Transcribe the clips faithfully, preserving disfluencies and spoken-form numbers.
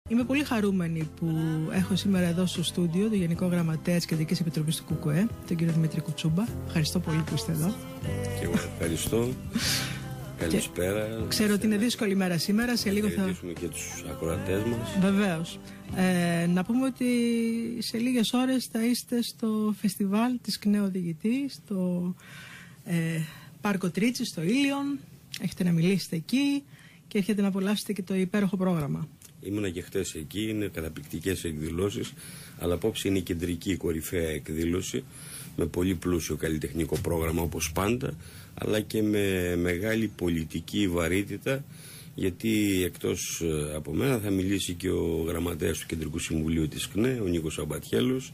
Είμαι πολύ χαρούμενη που έχω σήμερα εδώ στο στούντιο τον Γενικό Γραμματέα της Κεντρικής Επιτροπής του ΚΚΕ, τον κύριο Δημήτρη Κουτσούμπα. Ευχαριστώ πολύ που είστε εδώ. Και εγώ ευχαριστώ. Καλησπέρα. Ξέρω ότι είναι δύσκολη μέρα σήμερα. Σε λίγο θα χαιρετήσουμε και τους ακροατές μας. Βεβαίως. Ε, να πούμε ότι σε λίγες ώρες θα είστε στο φεστιβάλ της ΚΝΕ Οδηγητή, στο ε, Πάρκο Τρίτσι, στο Ήλιον. Έχετε να μιλήσετε εκεί και έχετε να απολαύσετε και το υπέροχο πρόγραμμα. Ήμουνα και χτες εκεί, είναι καταπληκτικές εκδηλώσεις, αλλά απόψε είναι η κεντρική κορυφαία εκδήλωση με πολύ πλούσιο καλλιτεχνικό πρόγραμμα όπως πάντα, αλλά και με μεγάλη πολιτική βαρύτητα, γιατί εκτός από μένα θα μιλήσει και ο γραμματέας του Κεντρικού Συμβουλίου της ΚΝΕ, ο Νίκος Αμπατιέλος,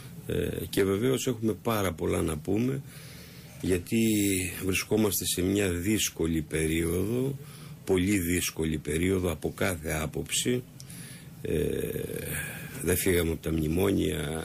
και βεβαίως έχουμε πάρα πολλά να πούμε, γιατί βρισκόμαστε σε μια δύσκολη περίοδο, πολύ δύσκολη περίοδο από κάθε άποψη. Ε, δεν φύγαμε από τα μνημόνια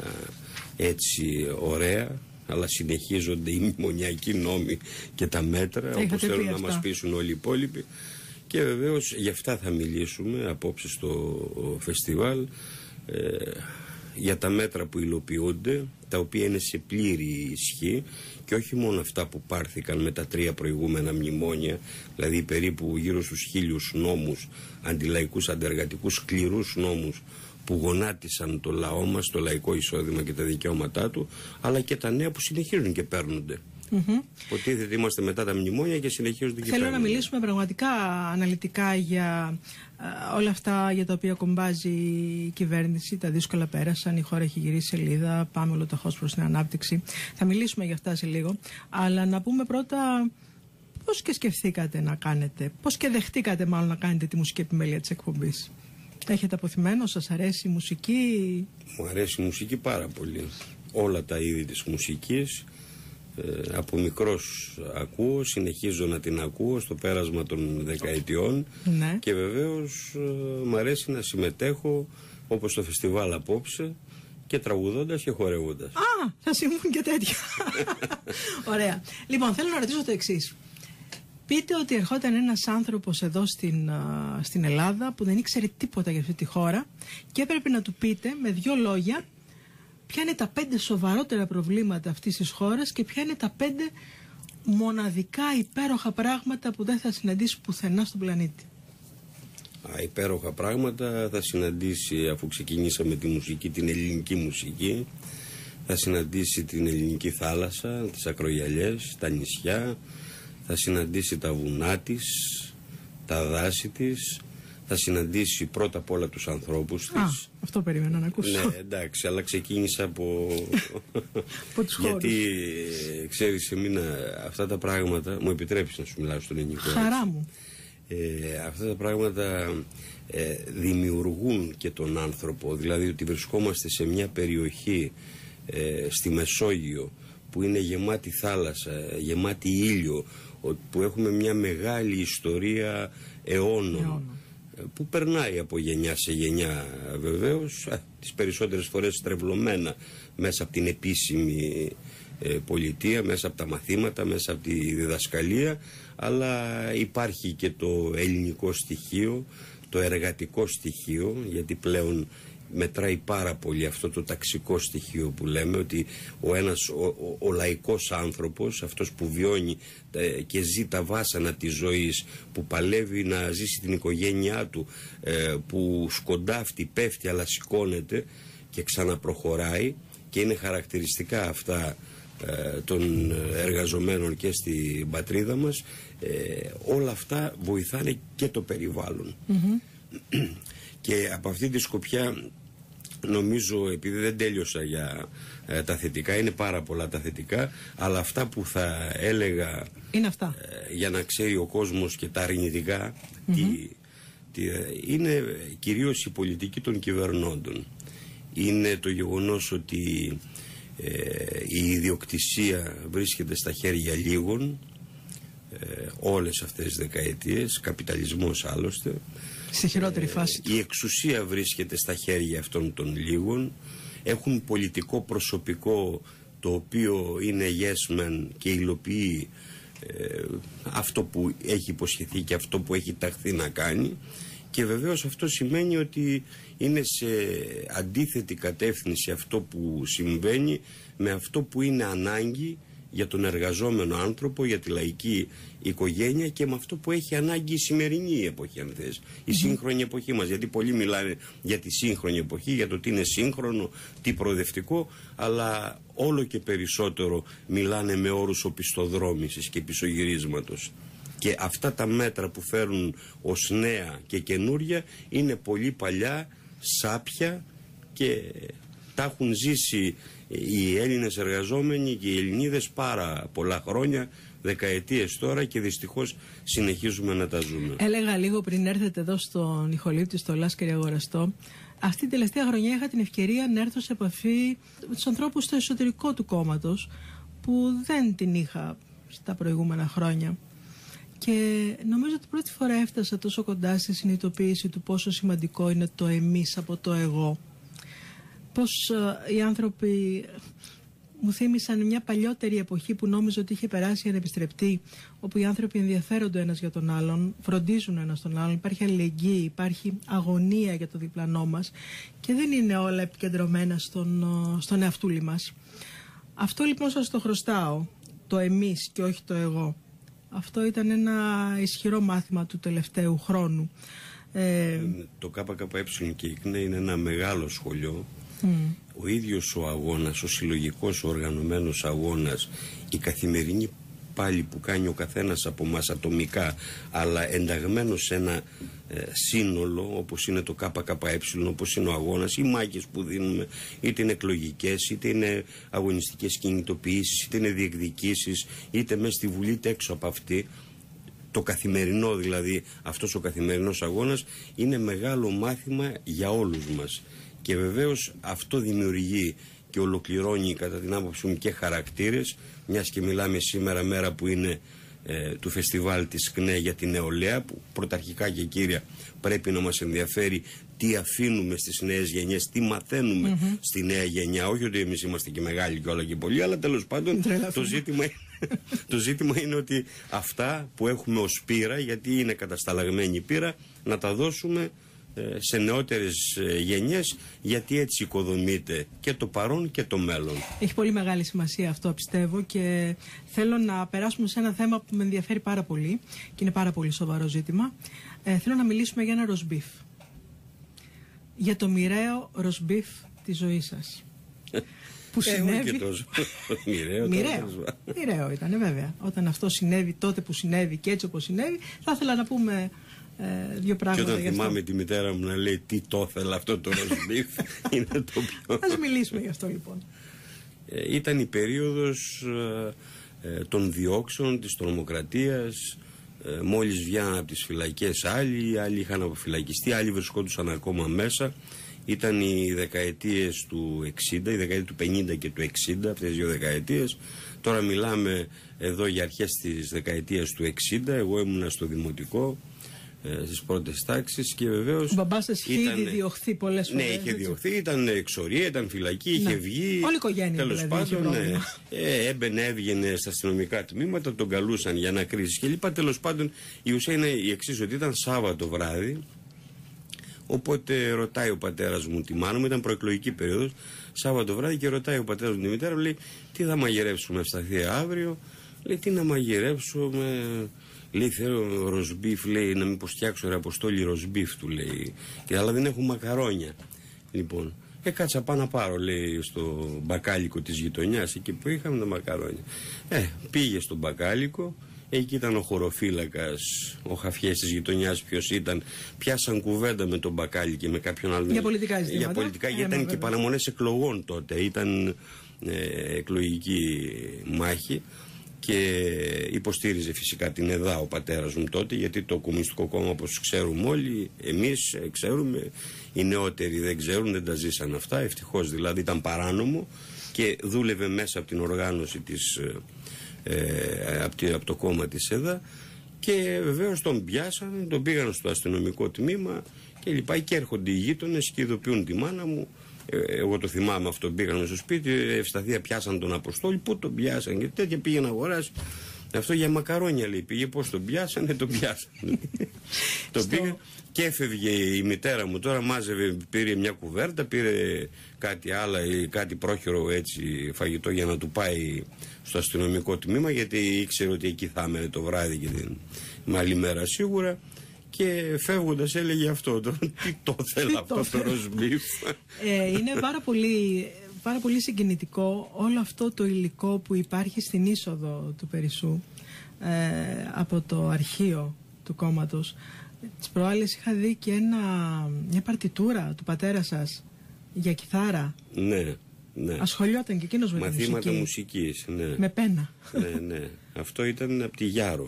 έτσι ωραία, αλλά συνεχίζονται οι μνημονιακοί νόμοι και τα μέτρα, Έχετε όπως θέλουν να μας πείσουν όλοι οι υπόλοιποι. Και βεβαίως γι' αυτά θα μιλήσουμε απόψε στο φεστιβάλ, ε, για τα μέτρα που υλοποιούνται, τα οποία είναι σε πλήρη ισχύ, και όχι μόνο αυτά που πάρθηκαν με τα τρία προηγούμενα μνημόνια, δηλαδή περίπου γύρω στους χίλιους νόμους, αντιλαϊκούς, αντεργατικούς, σκληρούς νόμους που γονάτισαν το λαό μας, το λαϊκό εισόδημα και τα δικαιώματά του, αλλά και τα νέα που συνεχίζουν και παίρνονται. Mm-hmm. Υποτίθεται είμαστε μετά τα μνημόνια και συνεχίζονται και Θέλω παίρνονται. να μιλήσουμε πραγματικά αναλυτικά για α, όλα αυτά για τα οποία κομπάζει η κυβέρνηση. Τα δύσκολα πέρασαν, η χώρα έχει γυρίσει σελίδα, πάμε ολοταχώς προς την ανάπτυξη. Θα μιλήσουμε για αυτά σε λίγο, αλλά να πούμε πρώτα πώς και σκεφτήκατε να κάνετε, πώς και δεχτήκατε μάλλον να κάνετε τη μουσική επιμέλεια της εκπομπής. Έχετε αποθυμένο, σας αρέσει η μουσική? Μου αρέσει η μουσική πάρα πολύ. Όλα τα είδη της μουσικής. Ε, από μικρός ακούω, συνεχίζω να την ακούω στο πέρασμα των δεκαετιών, ναι. Και βεβαίως ε, μου αρέσει να συμμετέχω όπως το φεστιβάλ απόψε, και τραγουδώντας και χορεύοντας. Α, θα συμβούν και τέτοια. Ωραία. Λοιπόν, θέλω να ρωτήσω το εξής. Πείτε ότι ερχόταν ένας άνθρωπος εδώ στην, α, στην Ελλάδα που δεν ήξερε τίποτα για αυτή τη χώρα και έπρεπε να του πείτε με δύο λόγια ποια είναι τα πέντε σοβαρότερα προβλήματα αυτής της χώρας και ποια είναι τα πέντε μοναδικά υπέροχα πράγματα που δεν θα συναντήσει πουθενά στον πλανήτη. Α, υπέροχα πράγματα θα συναντήσει, αφού ξεκινήσαμε τη μουσική, την ελληνική μουσική. Θα συναντήσει την ελληνική θάλασσα, τις ακρογιαλιές, τα νησιά. Θα συναντήσει τα βουνά της, τα δάση της. Θα συναντήσει πρώτα απ' όλα τους ανθρώπους της. Α, αυτό περίμενα να ακούσω. Ναι, εντάξει, αλλά ξεκίνησα από... από τους χώρους. Γιατί, ξέρεις, εμένα αυτά τα πράγματα... Μου επιτρέπεις να σου μιλάω στον ελληνικό. Χαρά μου. Ε, αυτά τα πράγματα ε, δημιουργούν και τον άνθρωπο. Δηλαδή ότι βρισκόμαστε σε μια περιοχή ε, στη Μεσόγειο που είναι γεμάτη θάλασσα, γεμάτη ήλιο, που έχουμε μια μεγάλη ιστορία αιώνων. Αιώνα. Που περνάει από γενιά σε γενιά βεβαίως, α, τις περισσότερες φορές στρεβλωμένα μέσα από την επίσημη ε, πολιτεία, μέσα από τα μαθήματα, μέσα από τη διδασκαλία, αλλά υπάρχει και το ελληνικό στοιχείο, το εργατικό στοιχείο, γιατί πλέον μετράει πάρα πολύ αυτό το ταξικό στοιχείο που λέμε, ότι ο ένας, ο, ο, ο λαϊκός άνθρωπος, αυτός που βιώνει ε, και ζει τα βάσανα της ζωής, που παλεύει να ζήσει την οικογένειά του, ε, που σκοντάφτει, πέφτει αλλά σηκώνεται και ξαναπροχωράει, και είναι χαρακτηριστικά αυτά ε, των εργαζομένων και στην πατρίδα μας, ε, όλα αυτά βοηθάνε και το περιβάλλον. Mm-hmm. Και από αυτή τη σκοπιά νομίζω, επειδή δεν τέλειωσα για ε, τα θετικά, είναι πάρα πολλά τα θετικά, αλλά αυτά που θα έλεγα είναι αυτά. Ε, για να ξέρει ο κόσμος και τα αρνητικά, mm-hmm. τι, τι, ε, είναι κυρίως η πολιτική των κυβερνώντων. Είναι το γεγονός ότι ε, η ιδιοκτησία βρίσκεται στα χέρια λίγων ε, όλες αυτές τις δεκαετίες, καπιταλισμός άλλωστε. Στη χειρότερη φάση. Ε, η εξουσία βρίσκεται στα χέρια αυτών των λίγων. Έχουν πολιτικό προσωπικό το οποίο είναι yes man και υλοποιεί ε, αυτό που έχει υποσχεθεί και αυτό που έχει ταχθεί να κάνει, Και βεβαίως αυτό σημαίνει ότι είναι σε αντίθετη κατεύθυνση αυτό που συμβαίνει με αυτό που είναι ανάγκη για τον εργαζόμενο άνθρωπο, για τη λαϊκή οικογένεια και με αυτό που έχει ανάγκη η σημερινή εποχή, αν θες, η mm-hmm. σύγχρονη εποχή μας. Γιατί πολλοί μιλάνε για τη σύγχρονη εποχή, για το τι είναι σύγχρονο, τι προοδευτικό, αλλά όλο και περισσότερο μιλάνε με όρους οπισθοδρόμησης και πισωγυρίσματος. Και αυτά τα μέτρα που φέρνουν ως νέα και καινούρια είναι πολύ παλιά, σάπια και τα έχουν ζήσει οι Έλληνες εργαζόμενοι και οι Ελληνίδες πάρα πολλά χρόνια, δεκαετίες τώρα, και δυστυχώς συνεχίζουμε να τα ζούμε. Έλεγα λίγο πριν έρθετε εδώ στον Ιχολήπτη, στο Λάσκαρη Αγοραστό, αυτή την τελευταία χρονιά είχα την ευκαιρία να έρθω σε επαφή με τους ανθρώπους στο εσωτερικό του κόμματος που δεν την είχα στα προηγούμενα χρόνια. Και νομίζω ότι πρώτη φορά έφτασα τόσο κοντά στη συνειδητοποίηση του πόσο σημαντικό είναι το εμείς από το εγώ. Πώς uh, οι άνθρωποι μου θύμισαν μια παλιότερη εποχή που νόμιζα ότι είχε περάσει ανεπιστρεπτή, όπου οι άνθρωποι ενδιαφέρονται ένας για τον άλλον, φροντίζουν ένας τον άλλον, υπάρχει αλληλεγγύη, υπάρχει αγωνία για το διπλανό μας και δεν είναι όλα επικεντρωμένα στον, uh, στον εαυτούλη μας. Αυτό λοιπόν σας το χρωστάω, το εμείς και όχι το εγώ. Αυτό ήταν ένα ισχυρό μάθημα του τελευταίου χρόνου. Ε... Το ΚΚΕ και η ΚΝΕ είναι ένα μεγάλο σχολείο. Mm. Ο ίδιος ο αγώνας, ο συλλογικός, ο οργανωμένος αγώνας, η καθημερινή πάλι που κάνει ο καθένας από μας ατομικά, αλλά ενταγμένος σε ένα ε, σύνολο όπως είναι το ΚΚΕ, όπως είναι ο αγώνας, οι μάχες που δίνουμε, είτε είναι εκλογικές, είτε είναι αγωνιστικές κινητοποιήσεις, είτε είναι διεκδικήσεις, είτε μέσα στη Βουλή είτε έξω από αυτή. Το καθημερινό δηλαδή, αυτός ο καθημερινός αγώνας είναι μεγάλο μάθημα για όλους μας. Και βεβαίως αυτό δημιουργεί και ολοκληρώνει κατά την άποψή μου και χαρακτήρες, μιας και μιλάμε σήμερα μέρα που είναι ε, του φεστιβάλ της ΚΝΕ για την νεολαία, που πρωταρχικά και κύρια πρέπει να μας ενδιαφέρει τι αφήνουμε στις νέες γενιές, τι μαθαίνουμε mm-hmm. στη νέα γενιά. Όχι ότι εμείς είμαστε και μεγάλοι και όλα και πολλοί, αλλά τέλος πάντων το ζήτημα, το ζήτημα είναι ότι αυτά που έχουμε ως πείρα, γιατί είναι κατασταλαγμένη πείρα, να τα δώσουμε σε νεότερες γενιές, γιατί έτσι οικοδομείται και το παρόν και το μέλλον. Έχει πολύ μεγάλη σημασία αυτό, πιστεύω, και θέλω να περάσουμε σε ένα θέμα που με ενδιαφέρει πάρα πολύ και είναι πάρα πολύ σοβαρό ζήτημα. Ε, θέλω να μιλήσουμε για ένα ροσμπίφ. Για το μοιραίο ροσμπίφ της ζωής σας. Που συνέβη... και τόσο. Μοιραίο, μοιραίο. Μοιραίο ήταν, βέβαια. Όταν αυτό συνέβη, τότε που συνέβη και έτσι όπως συνέβη, θα ήθελα να πούμε Ε, δύο πράγματα. Και όταν θυμάμαι τη μητέρα μου να λέει τι το ήθελα αυτό το ροσμπίφ, είναι το πιο... Ας μιλήσουμε γι' αυτό λοιπόν. Ε, ήταν η περίοδος ε, ε, των διώξεων, της τρομοκρατίας, ε, μόλις βγαίναν από τις φυλακές άλλοι, άλλοι είχαν αποφυλακιστεί, άλλοι βρισκόντουσαν ακόμα μέσα. Ήταν οι δεκαετίες του εξήντα, η δεκαετία του πενήντα και του εξήντα, αυτές τις δύο δεκαετίες. Τώρα μιλάμε εδώ για αρχές της δεκαετίας του εξήντα, εγώ ήμουνα στο δημοτικό, στις πρώτες τάξεις, και βεβαίως. Ο μπαμπάς σας είχε ήδη διωχθεί πολλές φορές. Ναι, είχε διωχθεί, ήταν εξορία, ήταν φυλακή, είχε ναι. βγει. Όλη η οικογένεια. Τέλος δηλαδή, πάντων, ναι, ε, έμπαινε, έβγαινε στα αστυνομικά τμήματα, τον καλούσαν για ανακρίσεις κλπ. Τέλος πάντων, η ουσία είναι η εξής, ότι ήταν Σάββατο βράδυ. Οπότε ρωτάει ο πατέρας μου τη μάνα μου, ήταν προεκλογική περίοδος, Σάββατο βράδυ, και ρωτάει ο πατέρας μου τη μητέρα μου, λέει τι θα μαγειρεύσουμε στα θεία αύριο. Λέει τι να μαγειρεύσουμε. Λέει θέλω ροσμπίφ, λέει να μην φτιάξω ρε Αποστόλη ροσμπίφ, του λέει. Και αλλά δεν έχουν μακαρόνια. Λοιπόν, ε κάτσα πάω να πάρω, λέει, στο μπακάλικο της γειτονιάς, εκεί που είχαμε τα μακαρόνια. Ε, πήγε στο μπακάλικο, εκεί ήταν ο χωροφύλακας, ο χαφιές της γειτονιάς, ποιος ήταν. Πιάσαν κουβέντα με τον μπακάλι και με κάποιον άλλο. Για πολιτικά ζητήματα. Για πολιτικά, γιατί ήταν και παραμονές εκλογών τότε. Ήταν ε, εκλογική μάχη. Και υποστήριζε φυσικά την ΕΔΑ ο πατέρας μου τότε, γιατί το Κομμουνιστικό Κόμμα, όπως ξέρουμε όλοι, εμείς ξέρουμε, οι νεότεροι δεν ξέρουν, δεν τα ζήσαν αυτά, ευτυχώς δηλαδή, ήταν παράνομο και δούλευε μέσα από την οργάνωση της, ε, από, τη, από το κόμμα της ΕΔΑ, και βεβαίως τον πιάσαν, τον πήγαν στο αστυνομικό τμήμα και λοιπά, και έρχονται οι γείτονες και ειδοποιούν τη μάνα μου. Εγώ το θυμάμαι αυτό, πήγαν στο σπίτι, ευσταθία πιάσαν τον Αποστόλη, πού τον πιάσαν και τέτοια, πήγε να αγοράσει. Αυτό για μακαρόνια λέει πήγε, πώς τον πιάσανε, τον πιάσανε. Τον πήγε και έφευγε η μητέρα μου, τώρα μάζευε, πήρε μια κουβέρτα, πήρε κάτι άλλο ή κάτι πρόχειρο έτσι φαγητό για να του πάει στο αστυνομικό τμήμα, γιατί ήξερε ότι εκεί θα έμενε το βράδυ και την άλλη μέρα σίγουρα. Και φεύγοντας έλεγε αυτό, το, τι το θέλω αυτό το ροσμπίφ. Ε, είναι πάρα πολύ, πάρα πολύ συγκινητικό όλο αυτό το υλικό που υπάρχει στην είσοδο του Περισσού ε, από το αρχείο του κόμματος. Τις προάλλες είχα δει και ένα, μια παρτιτούρα του πατέρα σας για κιθάρα. Ναι, ναι. Ασχολιόταν και εκείνος με τη μουσική. Μαθήματα μουσικής, ναι. Με πένα. Ναι, ναι. Αυτό ήταν από τη Γιάρο.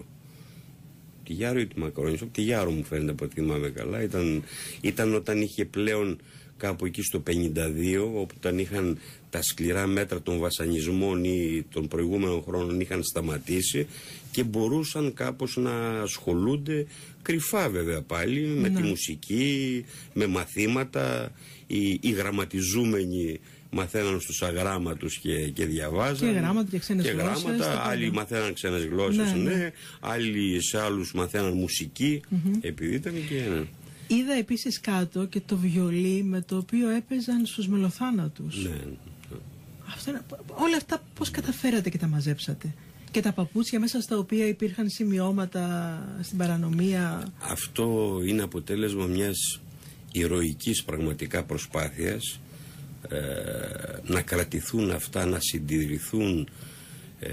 Τη Γιάρο ή τη Μακαρόνισο, από τη Γιάρο μου φαίνεται από ό,τι θυμάμαι καλά. Ήταν, ήταν όταν είχε πλέον κάπου εκεί στο πενήντα δύο, όπου όταν είχαν τα σκληρά μέτρα των βασανισμών ή των προηγούμενων χρόνων είχαν σταματήσει και μπορούσαν κάπως να ασχολούνται κρυφά βέβαια πάλι με ναι. τη μουσική, με μαθήματα, οι, οι γραμματιζούμενοι μαθαίναν στους αγράμματους και, και διαβάζαν. Και γράμματα και ξένες και γλώσσες. Γράμματα, άλλοι μαθαίναν ξένες γλώσσες, ναι, ναι. ναι. Άλλοι σε άλλους μαθαίναν μουσική, mm-hmm. επειδή ήταν και... Ναι. Είδα επίσης κάτω και το βιολί με το οποίο έπαιζαν στους μελοθάνατους. Ναι. Αυτό είναι, όλα αυτά πώς καταφέρατε και τα μαζέψατε? Και τα παπούτσια μέσα στα οποία υπήρχαν σημειώματα στην παρανομία. Αυτό είναι αποτέλεσμα μιας ηρωικής πραγματικά προσπάθειας. Ε, να κρατηθούν αυτά, να συντηρηθούν, ε,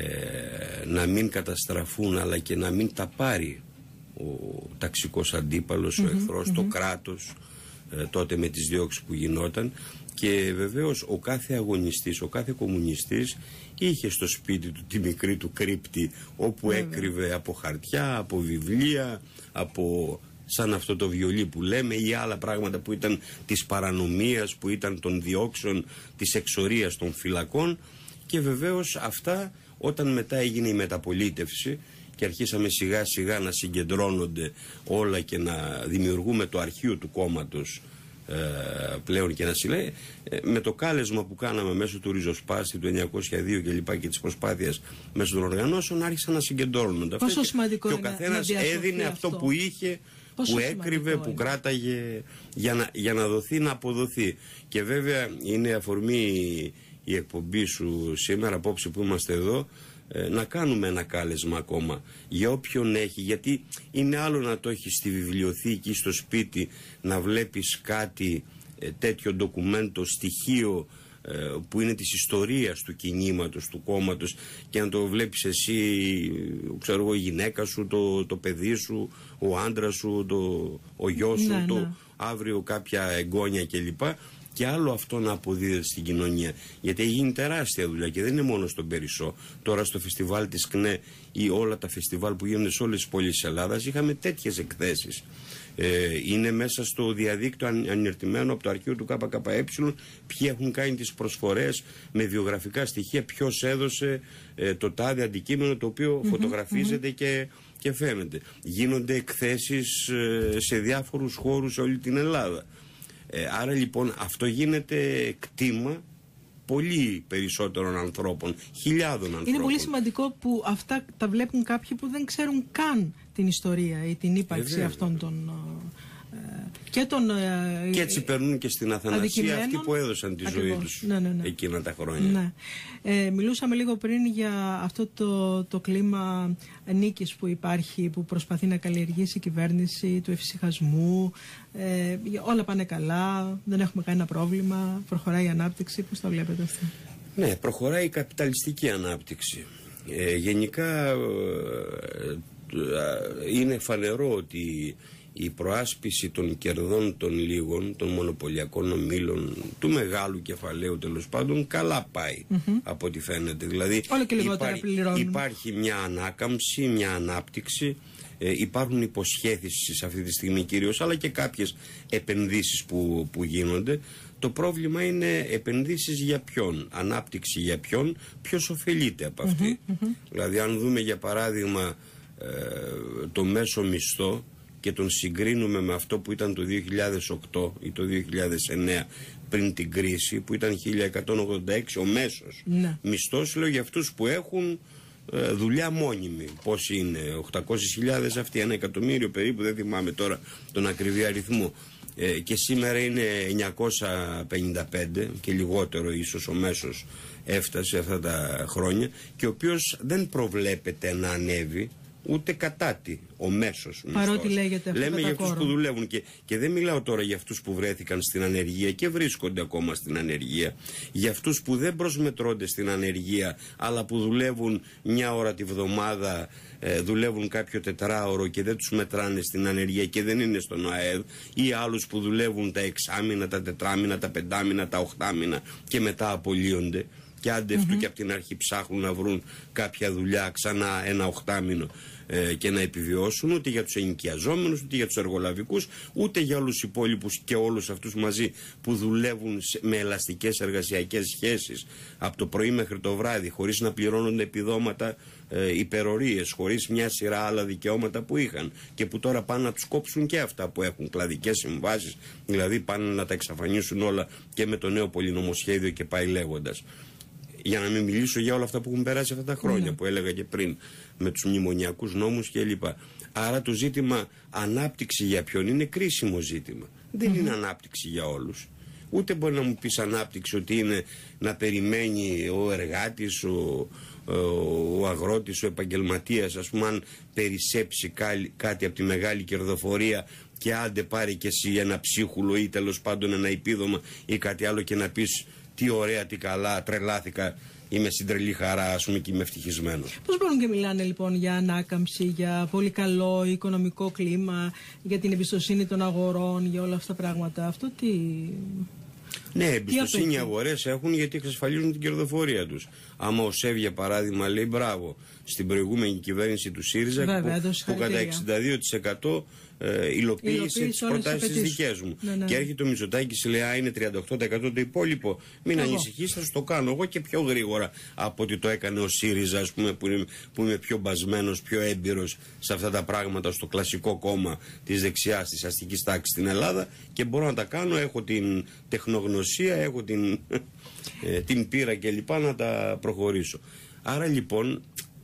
να μην καταστραφούν, αλλά και να μην τα πάρει ο ταξικός αντίπαλος, mm-hmm, ο εχθρός, mm-hmm. το κράτος, ε, τότε με τις διώξεις που γινόταν. Και βεβαίως ο κάθε αγωνιστής, ο κάθε κομμουνιστής είχε στο σπίτι του τη μικρή του κρύπτη, όπου mm-hmm. έκρυβε από χαρτιά, από βιβλία, από... σαν αυτό το βιολί που λέμε ή άλλα πράγματα που ήταν της παρανομίας, που ήταν των διώξεων, της εξορίας των φυλακών. Και βεβαίως αυτά όταν μετά έγινε η μεταπολίτευση και αρχίσαμε σιγά σιγά να συγκεντρώνονται όλα και να δημιουργούμε το αρχείο του κόμματος ε, πλέον και να συλλέγει, ε, με το κάλεσμα που κάναμε μέσω του Ριζοσπάστη του εννιακόσια δύο και λοιπά και της προσπάθειας μέσω των οργανώσεων, άρχισαν να συγκεντρώνονται. Πόσο και, σημαντικό και ο είναι καθένας έδινε αυτό, αυτό που είχε, Πόσο που έκρυβε, που είναι. κράταγε για να, για να δοθεί, να αποδοθεί. Και βέβαια είναι αφορμή η εκπομπή σου σήμερα, απόψε που είμαστε εδώ, ε, να κάνουμε ένα κάλεσμα ακόμα για όποιον έχει, γιατί είναι άλλο να το έχει στη βιβλιοθήκη ή στο σπίτι, να βλέπεις κάτι ε, τέτοιο ντοκουμέντο, στοιχείο ε, που είναι της ιστορίας του κινήματος, του κόμματος, και να το βλέπεις εσύ, ξέρω εγώ, η γυναίκα σου, το, το παιδί σου, ο άντρας σου, το, ο γιος σου, ναι, το, ναι. αύριο κάποια εγγόνια κλπ. Και άλλο αυτό να αποδίδεται στην κοινωνία. Γιατί έχει γίνει τεράστια δουλειά και δεν είναι μόνο στον Περισσό. Τώρα στο φεστιβάλ της ΚΝΕ ή όλα τα φεστιβάλ που γίνονται σε όλες τις πόλεις της Ελλάδας είχαμε τέτοιες εκθέσεις. Ε, είναι μέσα στο διαδίκτυο ανερτημένο από το αρχείο του ΚΚΕ ποιοι έχουν κάνει τις προσφορές με βιογραφικά στοιχεία, ποιος έδωσε ε, το τάδε αντικείμενο το οποίο mm-hmm, φωτογραφίζεται mm-hmm. και, και φαίνεται. Γίνονται εκθέσεις ε, σε διάφορους χώρους σε όλη την Ελλάδα. Ε, άρα λοιπόν αυτό γίνεται κτήμα πολύ περισσότερων ανθρώπων, χιλιάδων ανθρώπων. Είναι πολύ σημαντικό που αυτά τα βλέπουν κάποιοι που δεν ξέρουν καν την ιστορία ή την ύπαρξη ε, αυτών των... Ε, και, των ε, και έτσι περνούν και στην Αθανασία αυτοί που έδωσαν τη ακριβώς. ζωή τους ναι, ναι, ναι. εκείνα τα χρόνια. Ναι. Ε, μιλούσαμε λίγο πριν για αυτό το, το κλίμα νίκης που υπάρχει, που προσπαθεί να καλλιεργήσει η κυβέρνηση, του εφησυχασμού. Ε, όλα πάνε καλά, δεν έχουμε κανένα πρόβλημα, προχωράει η ανάπτυξη. Πώς το βλέπετε αυτό? Ναι, προχωράει η καπιταλιστική ανάπτυξη. Ε, γενικά ε, ε, είναι φανερό ότι η προάσπιση των κερδών των λίγων, των μονοπωλιακών ομίλων, του μεγάλου κεφαλαίου τέλος πάντων, καλά πάει mm-hmm. από ό,τι φαίνεται. Δηλαδή όλο και λιγότερα υπάρχει, υπάρχει μια ανάκαμψη, μια ανάπτυξη, ε, υπάρχουν υποσχέθησεις σε αυτή τη στιγμή κυρίως, αλλά και κάποιες επενδύσεις που, που γίνονται. Το πρόβλημα είναι επενδύσεις για ποιον, ανάπτυξη για ποιον, ποιος ωφελείται από αυτή. Mm-hmm, mm-hmm. Δηλαδή αν δούμε για παράδειγμα ε, το μέσο μισθό και τον συγκρίνουμε με αυτό που ήταν το δύο χιλιάδες οκτώ ή το δύο χιλιάδες εννέα πριν την κρίση, που ήταν χίλια εκατόν ογδόντα έξι ο μέσος ναι. μισθός, λέω, για αυτούς που έχουν ε, δουλειά μόνιμη. Πώς είναι, οκτακόσιες χιλιάδες αυτοί, ένα εκατομμύριο περίπου, δεν θυμάμαι τώρα τον ακριβή αριθμό. Ε, και σήμερα είναι εννιακόσια πενήντα πέντε και λιγότερο ίσως ο μέσος έφτασε αυτά τα χρόνια, και ο οποίος δεν προβλέπεται να ανέβει ούτε κατά τι ο μέσος μισθός. Παρότι λέγεται αυτό. Λέμε για αυτούς που δουλεύουν, και, και δεν μιλάω τώρα για αυτούς που βρέθηκαν στην ανεργία και βρίσκονται ακόμα στην ανεργία, για αυτούς που δεν προσμετρώνται στην ανεργία αλλά που δουλεύουν μια ώρα τη βδομάδα, ε, δουλεύουν κάποιο τετράωρο και δεν τους μετράνε στην ανεργία και δεν είναι στον ΑΕΔ, ή άλλους που δουλεύουν τα εξάμηνα, τα τετράμηνα, τα πεντάμηνα, τα οχτάμηνα και μετά απολύονται. Και άντε αυτού mm-hmm. και από την αρχή ψάχνουν να βρουν κάποια δουλειά ξανά ένα οχτάμινο ε, και να επιβιώσουν, ούτε για τους ενοικιαζόμενους, ούτε για τους εργολαβικούς, ούτε για όλους τους υπόλοιπους και όλους αυτούς μαζί που δουλεύουν σε, με ελαστικές εργασιακές σχέσεις από το πρωί μέχρι το βράδυ, χωρίς να πληρώνονται επιδόματα, ε, υπερορίες, χωρίς μια σειρά άλλα δικαιώματα που είχαν και που τώρα πάνε να τους κόψουν και αυτά που έχουν, κλαδικές συμβάσεις, δηλαδή πάνε να τα εξαφανίσουν όλα και με το νέο πολυνομοσχέδιο και πάει λέγοντας. Για να μην μιλήσω για όλα αυτά που έχουν περάσει αυτά τα χρόνια, mm. που έλεγα και πριν, με τους μνημονιακούς νόμους κλπ. Άρα το ζήτημα ανάπτυξη για ποιον είναι κρίσιμο ζήτημα. Δεν mm-hmm. είναι ανάπτυξη για όλους. Ούτε μπορεί να μου πεις ανάπτυξη ότι είναι να περιμένει ο εργάτης, ο, ο, ο αγρότης, ο επαγγελματίας, ας πούμε, αν περισσέψει κά, κάτι από τη μεγάλη κερδοφορία και άντε πάρει και εσύ ένα ψίχουλο ή τέλος πάντων ένα επίδομα ή κάτι άλλο και να πεις τι ωραία, τι καλά, τρελάθηκα, είμαι στην τρελή χαρά, ας πούμε, και είμαι ευτυχισμένος. Πώς μπορούν και μιλάνε λοιπόν για ανάκαμψη, για πολύ καλό οικονομικό κλίμα, για την εμπιστοσύνη των αγορών, για όλα αυτά τα πράγματα? Αυτό τι... Ναι, εμπιστοσύνη οι αγορές έχουν γιατί εξασφαλίζουν την κερδοφορία τους. Άμα ο ΣΕΒ για παράδειγμα λέει μπράβο στην προηγούμενη κυβέρνηση του ΣΥΡΙΖΑ, βέβαια, που, που κατά εξήντα δύο τοις εκατό ε, υλοποίησε τις προτάσεις τις δικές μου. Ναι, ναι. Και έρχεται ο Μητσοτάκης, λέει α, είναι τριάντα οκτώ τοις εκατό το υπόλοιπο. Μην ανησυχείς, θα το κάνω εγώ και πιο γρήγορα από ότι το έκανε ο ΣΥΡΙΖΑ, ας πούμε, που είμαι, που είμαι πιο μπασμένος, πιο έμπειρος σε αυτά τα πράγματα, στο κλασικό κόμμα της δεξιάς, της αστικής τάξης στην Ελλάδα, και μπορώ να τα κάνω, έχω την τεχνογνωσία, έχω την, ε, την πείρα κλπ. Να τα προχωρήσω. Άρα λοιπόν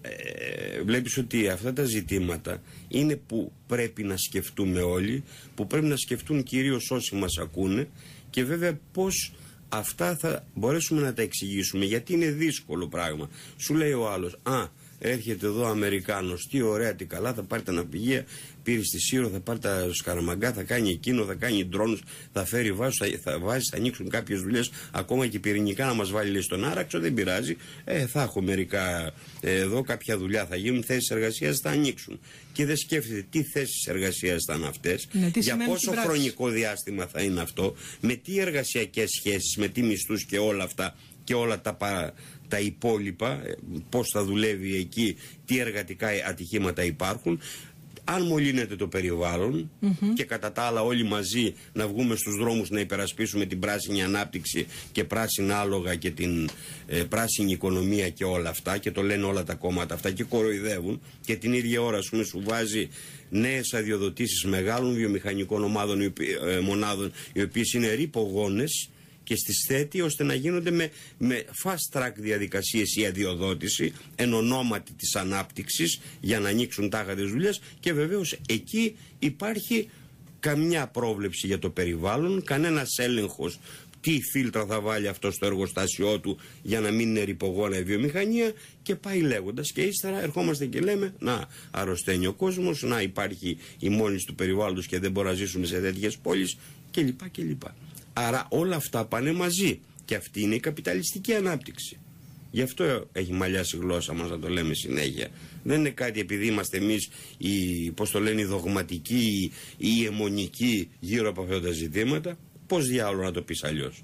ε, βλέπεις ότι αυτά τα ζητήματα είναι που πρέπει να σκεφτούμε όλοι, που πρέπει να σκεφτούν κυρίως όσοι μας ακούνε, και βέβαια πώς αυτά θα μπορέσουμε να τα εξηγήσουμε, γιατί είναι δύσκολο πράγμα. Σου λέει ο άλλος, α, έρχεται εδώ Αμερικάνος, τι ωραία, τι καλά, θα πάρει τα ναυπηγεία, πήρε στη Σύρο, θα πάρει τα Σκαραμαγκά, θα κάνει εκείνο, θα κάνει ντρόνους, θα φέρει βάζους, θα, θα βάζει, θα ανοίξουν κάποιες δουλειές, ακόμα και πυρηνικά να μας βάλει, λέει, στον Άραξο, δεν πειράζει. Ε, θα έχω μερικά ε, εδώ, κάποια δουλειά θα γίνουν, θέσεις εργασίας θα ανοίξουν. Και δεν σκέφτεται τι θέσεις εργασίας θα είναι αυτές, ναι, για πόσο χρονικό διάστημα θα είναι αυτό, με τι εργασιακές σχέσεις, με τι μισθούς και όλα αυτά και όλα τα παρα... τα υπόλοιπα, πώς θα δουλεύει εκεί, τι εργατικά ατυχήματα υπάρχουν, αν μολύνεται το περιβάλλον mm-hmm. και κατά τα άλλα όλοι μαζί να βγούμε στους δρόμους να υπερασπίσουμε την πράσινη ανάπτυξη και πράσινα άλογα και την ε, πράσινη οικονομία και όλα αυτά, και το λένε όλα τα κόμματα αυτά και κοροϊδεύουν, και την ίδια ώρα, ας πούμε, σου βάζει νέες αδειοδοτήσεις μεγάλων βιομηχανικών ομάδων, ε, μονάδων, οι οποίες είναι ρυπογόνες, και στις θέτει ώστε να γίνονται με, με fast track διαδικασίες η αδειοδότηση εν ονόματι της ανάπτυξης για να ανοίξουν τάχα τις δουλειές, και βεβαίως εκεί υπάρχει καμιά πρόβλεψη για το περιβάλλον, κανένας έλεγχος τι φίλτρα θα βάλει αυτό στο εργοστάσιό του για να μην είναι ρυπογόνα η βιομηχανία, και πάει λέγοντας, και ύστερα ερχόμαστε και λέμε να αρρωσταίνει ο κόσμος, να υπάρχει η μόλυνση του περιβάλλοντος και δεν μπορούμε να ζήσουμε σε τέτοιες πόλεις κλπ. κλπ. Άρα όλα αυτά πάνε μαζί, και αυτή είναι η καπιταλιστική ανάπτυξη. Γι' αυτό έχει μαλλιάσει η γλώσσα μας να το λέμε συνέχεια. Δεν είναι κάτι επειδή είμαστε εμείς οι, πώς το λένε, οι δογματικοί ή οι αιμονικοί γύρω από αυτά τα ζητήματα. Πώς διάολο να το πεις αλλιώς?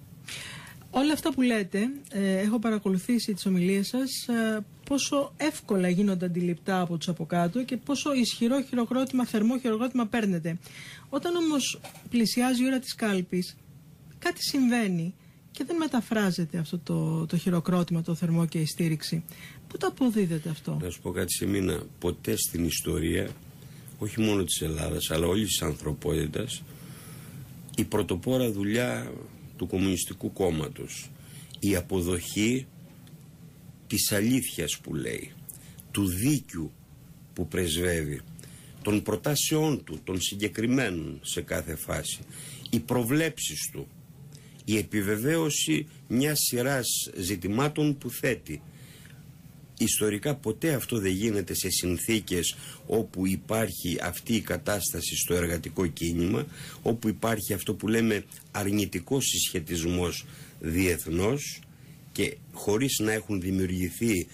Όλα αυτά που λέτε, ε, έχω παρακολουθήσει τις ομιλίες σας, ε, πόσο εύκολα γίνονται αντιληπτά από τους από κάτω και πόσο ισχυρό χειροκρότημα, θερμό χειροκρότημα παίρνετε. Όταν όμως πλησιάζει η ώρα της κάλπης, κάτι συμβαίνει και δεν μεταφράζεται αυτό το, το χειροκρότημα, το θερμό και η στήριξη. Πού το αποδίδεται αυτό? Να σου πω κάτι, σε μήνα, ποτέ στην ιστορία, όχι μόνο της Ελλάδας, αλλά όλης της ανθρωπότητας, η πρωτοπόρα δουλειά του Κομμουνιστικού Κόμματος, η αποδοχή της αλήθειας που λέει, του δίκιου που πρεσβεύει, των προτάσεών του, των συγκεκριμένων σε κάθε φάση, οι προβλέψεις του, η επιβεβαίωση μιας σειράς ζητημάτων που θέτει. Ιστορικά ποτέ αυτό δεν γίνεται σε συνθήκες όπου υπάρχει αυτή η κατάσταση στο εργατικό κίνημα, όπου υπάρχει αυτό που λέμε αρνητικός συσχετισμός διεθνώς και χωρίς να έχουν δημιουργηθεί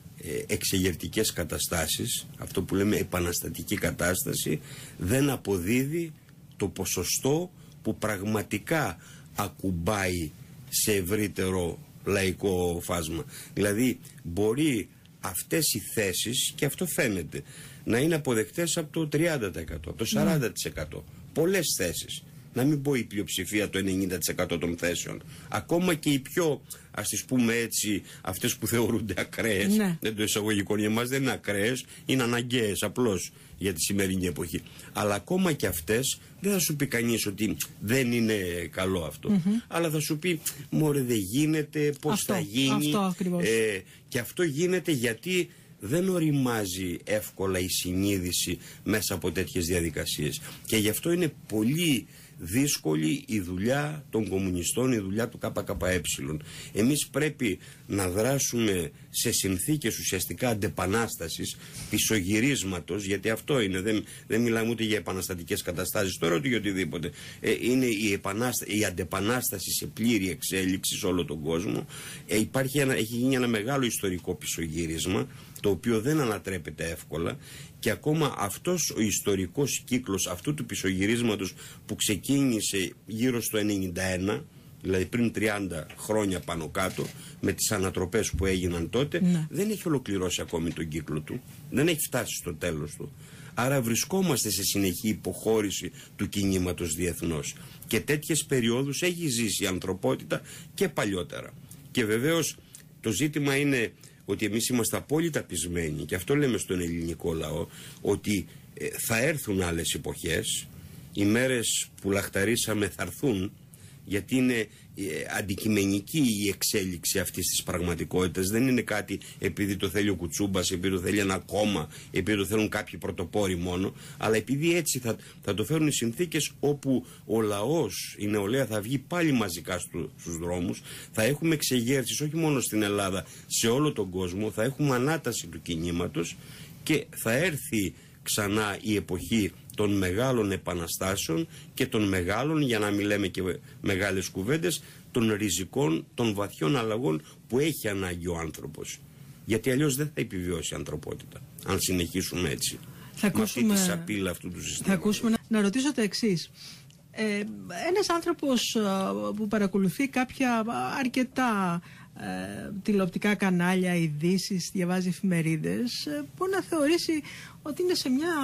εξεγερτικές καταστάσεις, αυτό που λέμε επαναστατική κατάσταση, δεν αποδίδει το ποσοστό που πραγματικά ακουμπάει σε ευρύτερο λαϊκό φάσμα. Δηλαδή μπορεί αυτές οι θέσεις, και αυτό φαίνεται, να είναι αποδεκτές από το τριάντα τοις εκατό, από το σαράντα τοις εκατό. Πολλές θέσεις. Να μην πω η πλειοψηφία, το ενενήντα τοις εκατό των θέσεων. Ακόμα και οι πιο, ας τις πούμε έτσι, αυτές που θεωρούνται ακραίες, ναι. δεν το εισαγωγικό για εμάς δεν είναι ακραίες, είναι αναγκαίες απλώς για τη σημερινή εποχή. Αλλά ακόμα και αυτές δεν θα σου πει κανείς ότι δεν είναι καλό αυτό. Mm-hmm. Αλλά θα σου πει, μωρέ δεν γίνεται, πώς αυτό, θα γίνει. Αυτό ε, και αυτό γίνεται γιατί δεν οριμάζει εύκολα η συνείδηση μέσα από τέτοιες διαδικασίες. Και γι' αυτό είναι πολύ δύσκολη η δουλειά των κομμουνιστών, η δουλειά του ΚΚΕ. Εμείς πρέπει να δράσουμε σε συνθήκες ουσιαστικά αντεπανάστασης, πισωγυρίσματος, γιατί αυτό είναι, δεν, δεν μιλάμε ούτε για επαναστατικές καταστάσεις τώρα ούτε για οτιδήποτε. Ε, είναι η, επανάστα, η αντεπανάσταση σε πλήρη εξέλιξη σε όλο τον κόσμο. Ε, υπάρχει ένα, έχει γίνει ένα μεγάλο ιστορικό πισωγύρισμα, το οποίο δεν ανατρέπεται εύκολα, και ακόμα αυτός ο ιστορικός κύκλος αυτού του πισωγυρίσματος που ξεκίνησε γύρω στο ενενήντα ένα, δηλαδή πριν τριάντα χρόνια πάνω κάτω, με τις ανατροπές που έγιναν τότε, ναι. δεν έχει ολοκληρώσει ακόμη τον κύκλο του, δεν έχει φτάσει στο τέλος του. Άρα βρισκόμαστε σε συνεχή υποχώρηση του κινήματος διεθνώς, και τέτοιες περιόδους έχει ζήσει η ανθρωπότητα και παλιότερα. Και βεβαίως το ζήτημα είναι ότι εμείς είμαστε απόλυτα πεισμένοι, και αυτό λέμε στον ελληνικό λαό, ότι ε, θα έρθουν άλλες εποχές, οι μέρες που λαχταρίσαμε θα έρθουν, γιατί είναι ε, αντικειμενική η εξέλιξη αυτής της πραγματικότητας. Δεν είναι κάτι επειδή το θέλει ο Κουτσούμπας, επειδή το θέλει ένα κόμμα, επειδή το θέλουν κάποιοι πρωτοπόροι μόνο, αλλά επειδή έτσι θα, θα το φέρουν οι συνθήκες όπου ο λαός, η νεολαία θα βγει πάλι μαζικά στου, στους δρόμους, θα έχουμε εξεγέρσεις όχι μόνο στην Ελλάδα, σε όλο τον κόσμο, θα έχουμε ανάταση του κινήματος και θα έρθει ξανά η εποχή των μεγάλων επαναστάσεων και των μεγάλων, για να μην λέμε και μεγάλες κουβέντες, των ριζικών, των βαθιών αλλαγών που έχει ανάγκη ο άνθρωπος. Γιατί αλλιώς δεν θα επιβιώσει η ανθρωπότητα, αν συνεχίσουμε έτσι. Θα ακούσουμε, με αυτή τη σαπίλα αυτού του συστήματος. Θα ακούσουμε να, να ρωτήσω το εξής. Ε, ένας άνθρωπος που παρακολουθεί κάποια αρκετά ε, τηλεοπτικά κανάλια, ειδήσεις, διαβάζει εφημερίδες, ε, μπορεί να θεωρήσει ότι είναι σε μια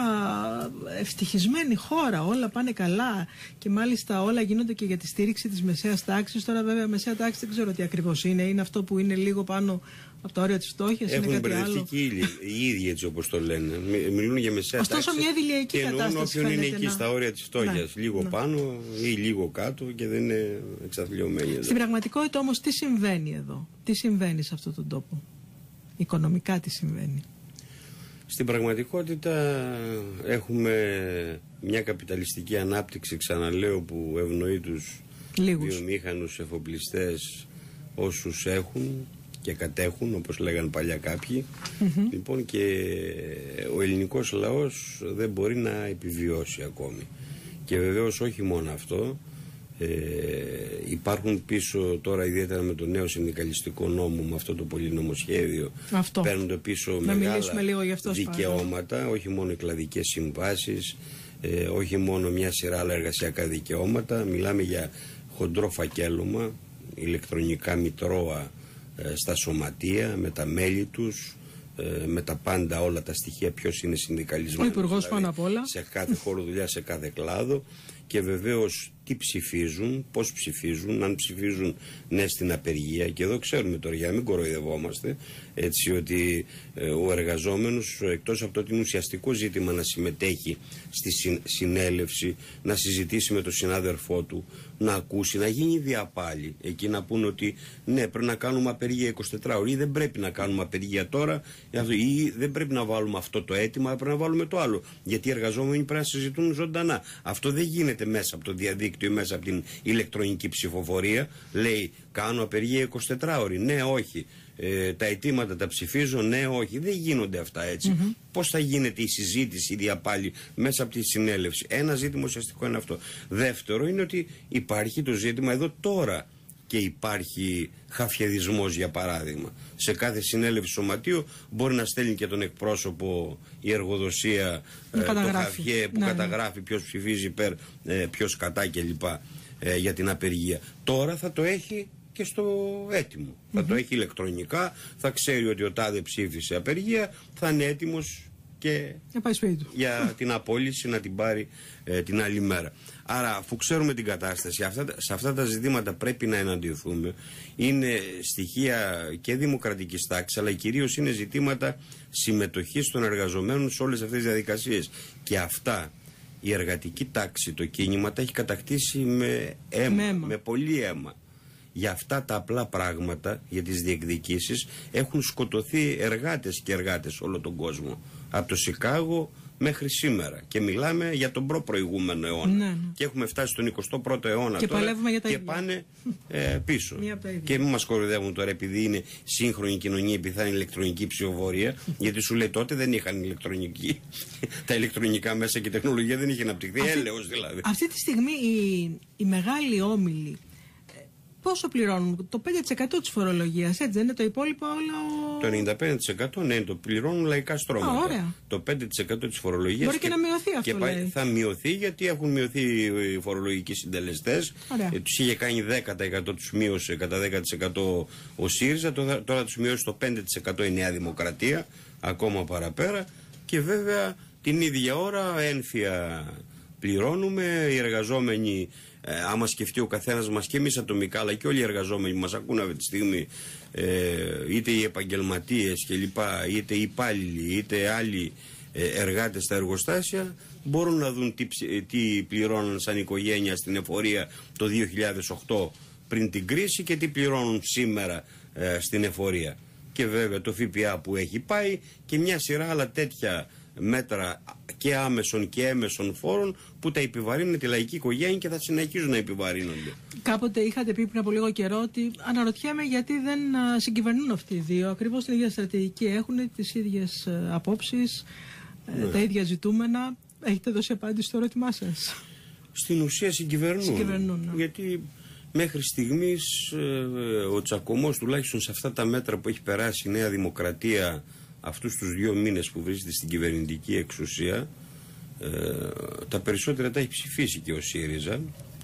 ευτυχισμένη χώρα, όλα πάνε καλά και μάλιστα όλα γίνονται και για τη στήριξη της μεσαίας τάξης. Τώρα βέβαια μεσαία τάξη δεν ξέρω τι ακριβώς είναι, είναι αυτό που είναι λίγο πάνω από το όριο της φτώχειας, είναι κάτι άλλο. Έχουν μπερδευτεί οι ίδιοι έτσι όπως το λένε, μιλούν για μεσαία Ωστόσο, τάξη. Ωστόσο μια δηλιακή και κατάσταση όποιον είναι εκεί να... στα όρια της φτώχειας, ναι, λίγο ναι. πάνω ή λίγο κάτω και δεν είναι εξαθλιωμένοι. Στην πραγματικότητα όμως τι συμβαίνει εδώ, τι συμβαίνει σε αυτόν τον τόπο, οικονομικά τι συμβαίνει? Στην πραγματικότητα έχουμε μια καπιταλιστική ανάπτυξη, ξαναλέω, που ευνοεί τους λίγους βιομήχανους εφοπλιστές όσους έχουν και κατέχουν, όπως λέγανε παλιά κάποιοι. Mm-hmm. Λοιπόν, και ο ελληνικός λαός δεν μπορεί να επιβιώσει ακόμη. Και βεβαίως όχι μόνο αυτό, ε, υπάρχουν πίσω τώρα, ιδιαίτερα με το νέο συνδικαλιστικό νόμο, με αυτό το πολυνομοσχέδιο, αυτό. Παίρνονται πίσω να μεγάλα λίγο γι' αυτό δικαιώματα, σπάρα. Όχι μόνο οι κλαδικές συμβάσεις, ε, όχι μόνο μια σειρά άλλα εργασιακά δικαιώματα. Μιλάμε για χοντρό φακέλωμα, ηλεκτρονικά μητρώα ε, στα σωματεία, με τα μέλη τους, ε, με τα πάντα, όλα τα στοιχεία, ποιος είναι συνδικαλισμένος, ο υπουργός δηλαδή, πάνω απ' όλα, σε κάθε χώρο δουλειά, σε κάθε κλάδο. και βεβαίως τι ψηφίζουν, πώς ψηφίζουν, αν ψηφίζουν ναι στην απεργία. Και εδώ ξέρουμε τώρα, για να μην κοροϊδευόμαστε, έτσι, ότι ε, ο εργαζόμενος, εκτός από το ότι είναι ουσιαστικό ζήτημα να συμμετέχει στη συν, συνέλευση, να συζητήσει με τον συνάδελφό του, να ακούσει, να γίνει διαπάλι. Εκεί να πούνε ότι ναι, πρέπει να κάνουμε απεργία εικοσιτετρά ώρες ή δεν πρέπει να κάνουμε απεργία τώρα, ή δεν πρέπει να βάλουμε αυτό το αίτημα, πρέπει να βάλουμε το άλλο. Γιατί οι εργαζόμενοι πρέπει να συζητούν ζωντανά. Αυτό δεν γίνεται μέσα από το διαδίκτυο, μέσα από την ηλεκτρονική ψηφοφορία. Λέει, κάνω απεργία εικοσιτετρά ώρες. Ναι, όχι. Ε, τα αιτήματα τα ψηφίζω, ναι, όχι. Δεν γίνονται αυτά έτσι. Mm-hmm. Πώς θα γίνεται η συζήτηση, η διαπάλη μέσα από τη συνέλευση? Ένα ζήτημα ουσιαστικό είναι αυτό. Δεύτερο είναι ότι υπάρχει το ζήτημα εδώ τώρα και υπάρχει χαφιεδισμός, για παράδειγμα. Σε κάθε συνέλευση σωματείου μπορεί να στέλνει και τον εκπρόσωπο η εργοδοσία ε, το χαφιέ που ναι, καταγράφει ναι. ποιος ψηφίζει υπέρ, ε, ποιος κατά κλπ. Ε, για την απεργία. Τώρα θα το έχει και στο έτοιμο. Mm-hmm. Θα το έχει ηλεκτρονικά, θα ξέρει ότι ο τάδε ψήφισε απεργία, θα είναι έτοιμος και για την απόλυση να την πάρει ε, την άλλη μέρα. Άρα, αφού ξέρουμε την κατάσταση, αυτά, σε αυτά τα ζητήματα πρέπει να εναντιωθούμε. Είναι στοιχεία και δημοκρατικής τάξης, αλλά κυρίως είναι ζητήματα συμμετοχής των εργαζομένων σε όλες αυτές τις διαδικασίες. Και αυτά η εργατική τάξη, το κίνημα, τα έχει κατακτήσει με αίμα, αίμα. με πολύ αίμα. Για αυτά τα απλά πράγματα, για τις διεκδικήσεις, έχουν σκοτωθεί εργάτες και εργάτες όλο τον κόσμο. Από το Σικάγο μέχρι σήμερα. Και μιλάμε για τον προ-προηγούμενο αιώνα. Ναι, ναι. Και έχουμε φτάσει στον εικοστό πρώτο αιώνα και τώρα για τα και ίδια. πάνε ε, πίσω. Και μην μας κοροϊδεύουν τώρα επειδή είναι σύγχρονη κοινωνία, επειδή θα είναι ηλεκτρονική ψηφοφορία. Γιατί σου λέει τότε δεν είχαν ηλεκτρονική. Τα ηλεκτρονικά μέσα και η τεχνολογία δεν είχε αναπτυχθεί. Έλεος δηλαδή. Αυτή τη στιγμή οι, οι μεγάλοι όμιλοι πόσο πληρώνουν? Το πέντε τοις εκατό της φορολογίας, έτσι δεν είναι? Το υπόλοιπο όλο. Το ενενήντα πέντε τοις εκατό ναι, το πληρώνουν λαϊκά στρώματα. Α, ωραία. Το πέντε τοις εκατό της φορολογίας. Μπορεί και, και να μειωθεί αυτό. Και πάει, θα μειωθεί γιατί έχουν μειωθεί οι φορολογικοί συντελεστές. Ε, τους είχε κάνει δέκα τοις εκατό, τους μείωσε κατά δέκα τοις εκατό ο ΣΥΡΙΖΑ. Τώρα, τώρα τους μειώσει το πέντε τοις εκατό η Νέα Δημοκρατία, ακόμα παραπέρα. Και βέβαια την ίδια ώρα ένφια πληρώνουμε οι εργαζόμενοι. Ε, άμα σκεφτεί ο καθένας μας και εμείς ατομικά, αλλά και όλοι οι εργαζόμενοι που μας ακούν αυτή τη στιγμή, ε, είτε οι επαγγελματίες κλπ, είτε οι υπάλληλοι, είτε άλλοι ε, εργάτες στα εργοστάσια, μπορούν να δουν τι, τι πληρώνουν σαν οικογένεια στην εφορία το δύο χιλιάδες οκτώ πριν την κρίση και τι πληρώνουν σήμερα ε, στην εφορία. Και βέβαια το ΦΠΑ που έχει πάει και μια σειρά άλλα τέτοια μέτρα και άμεσων και έμεσων φόρων που τα επιβαρύνουν τη λαϊκή οικογένεια και θα συνεχίζουν να επιβαρύνονται. Κάποτε είχατε πει πριν από λίγο καιρό ότι αναρωτιέμαι γιατί δεν συγκυβερνούν αυτοί οι δύο. Ακριβώς την ίδια στρατηγική έχουν, τις ίδιες απόψεις, ναι. τα ίδια ζητούμενα. Έχετε δώσει απάντηση στο ερώτημά σας? Στην ουσία συγκυβερνούν. συγκυβερνούν ναι. Γιατί μέχρι στιγμής ε, ο τσακωμός, τουλάχιστον σε αυτά τα μέτρα που έχει περάσει η Νέα Δημοκρατία αυτούς τους δύο μήνες που βρίσκεται στην κυβερνητική εξουσία, ε, τα περισσότερα τα έχει ψηφίσει και ο ΣΥΡΙΖΑ,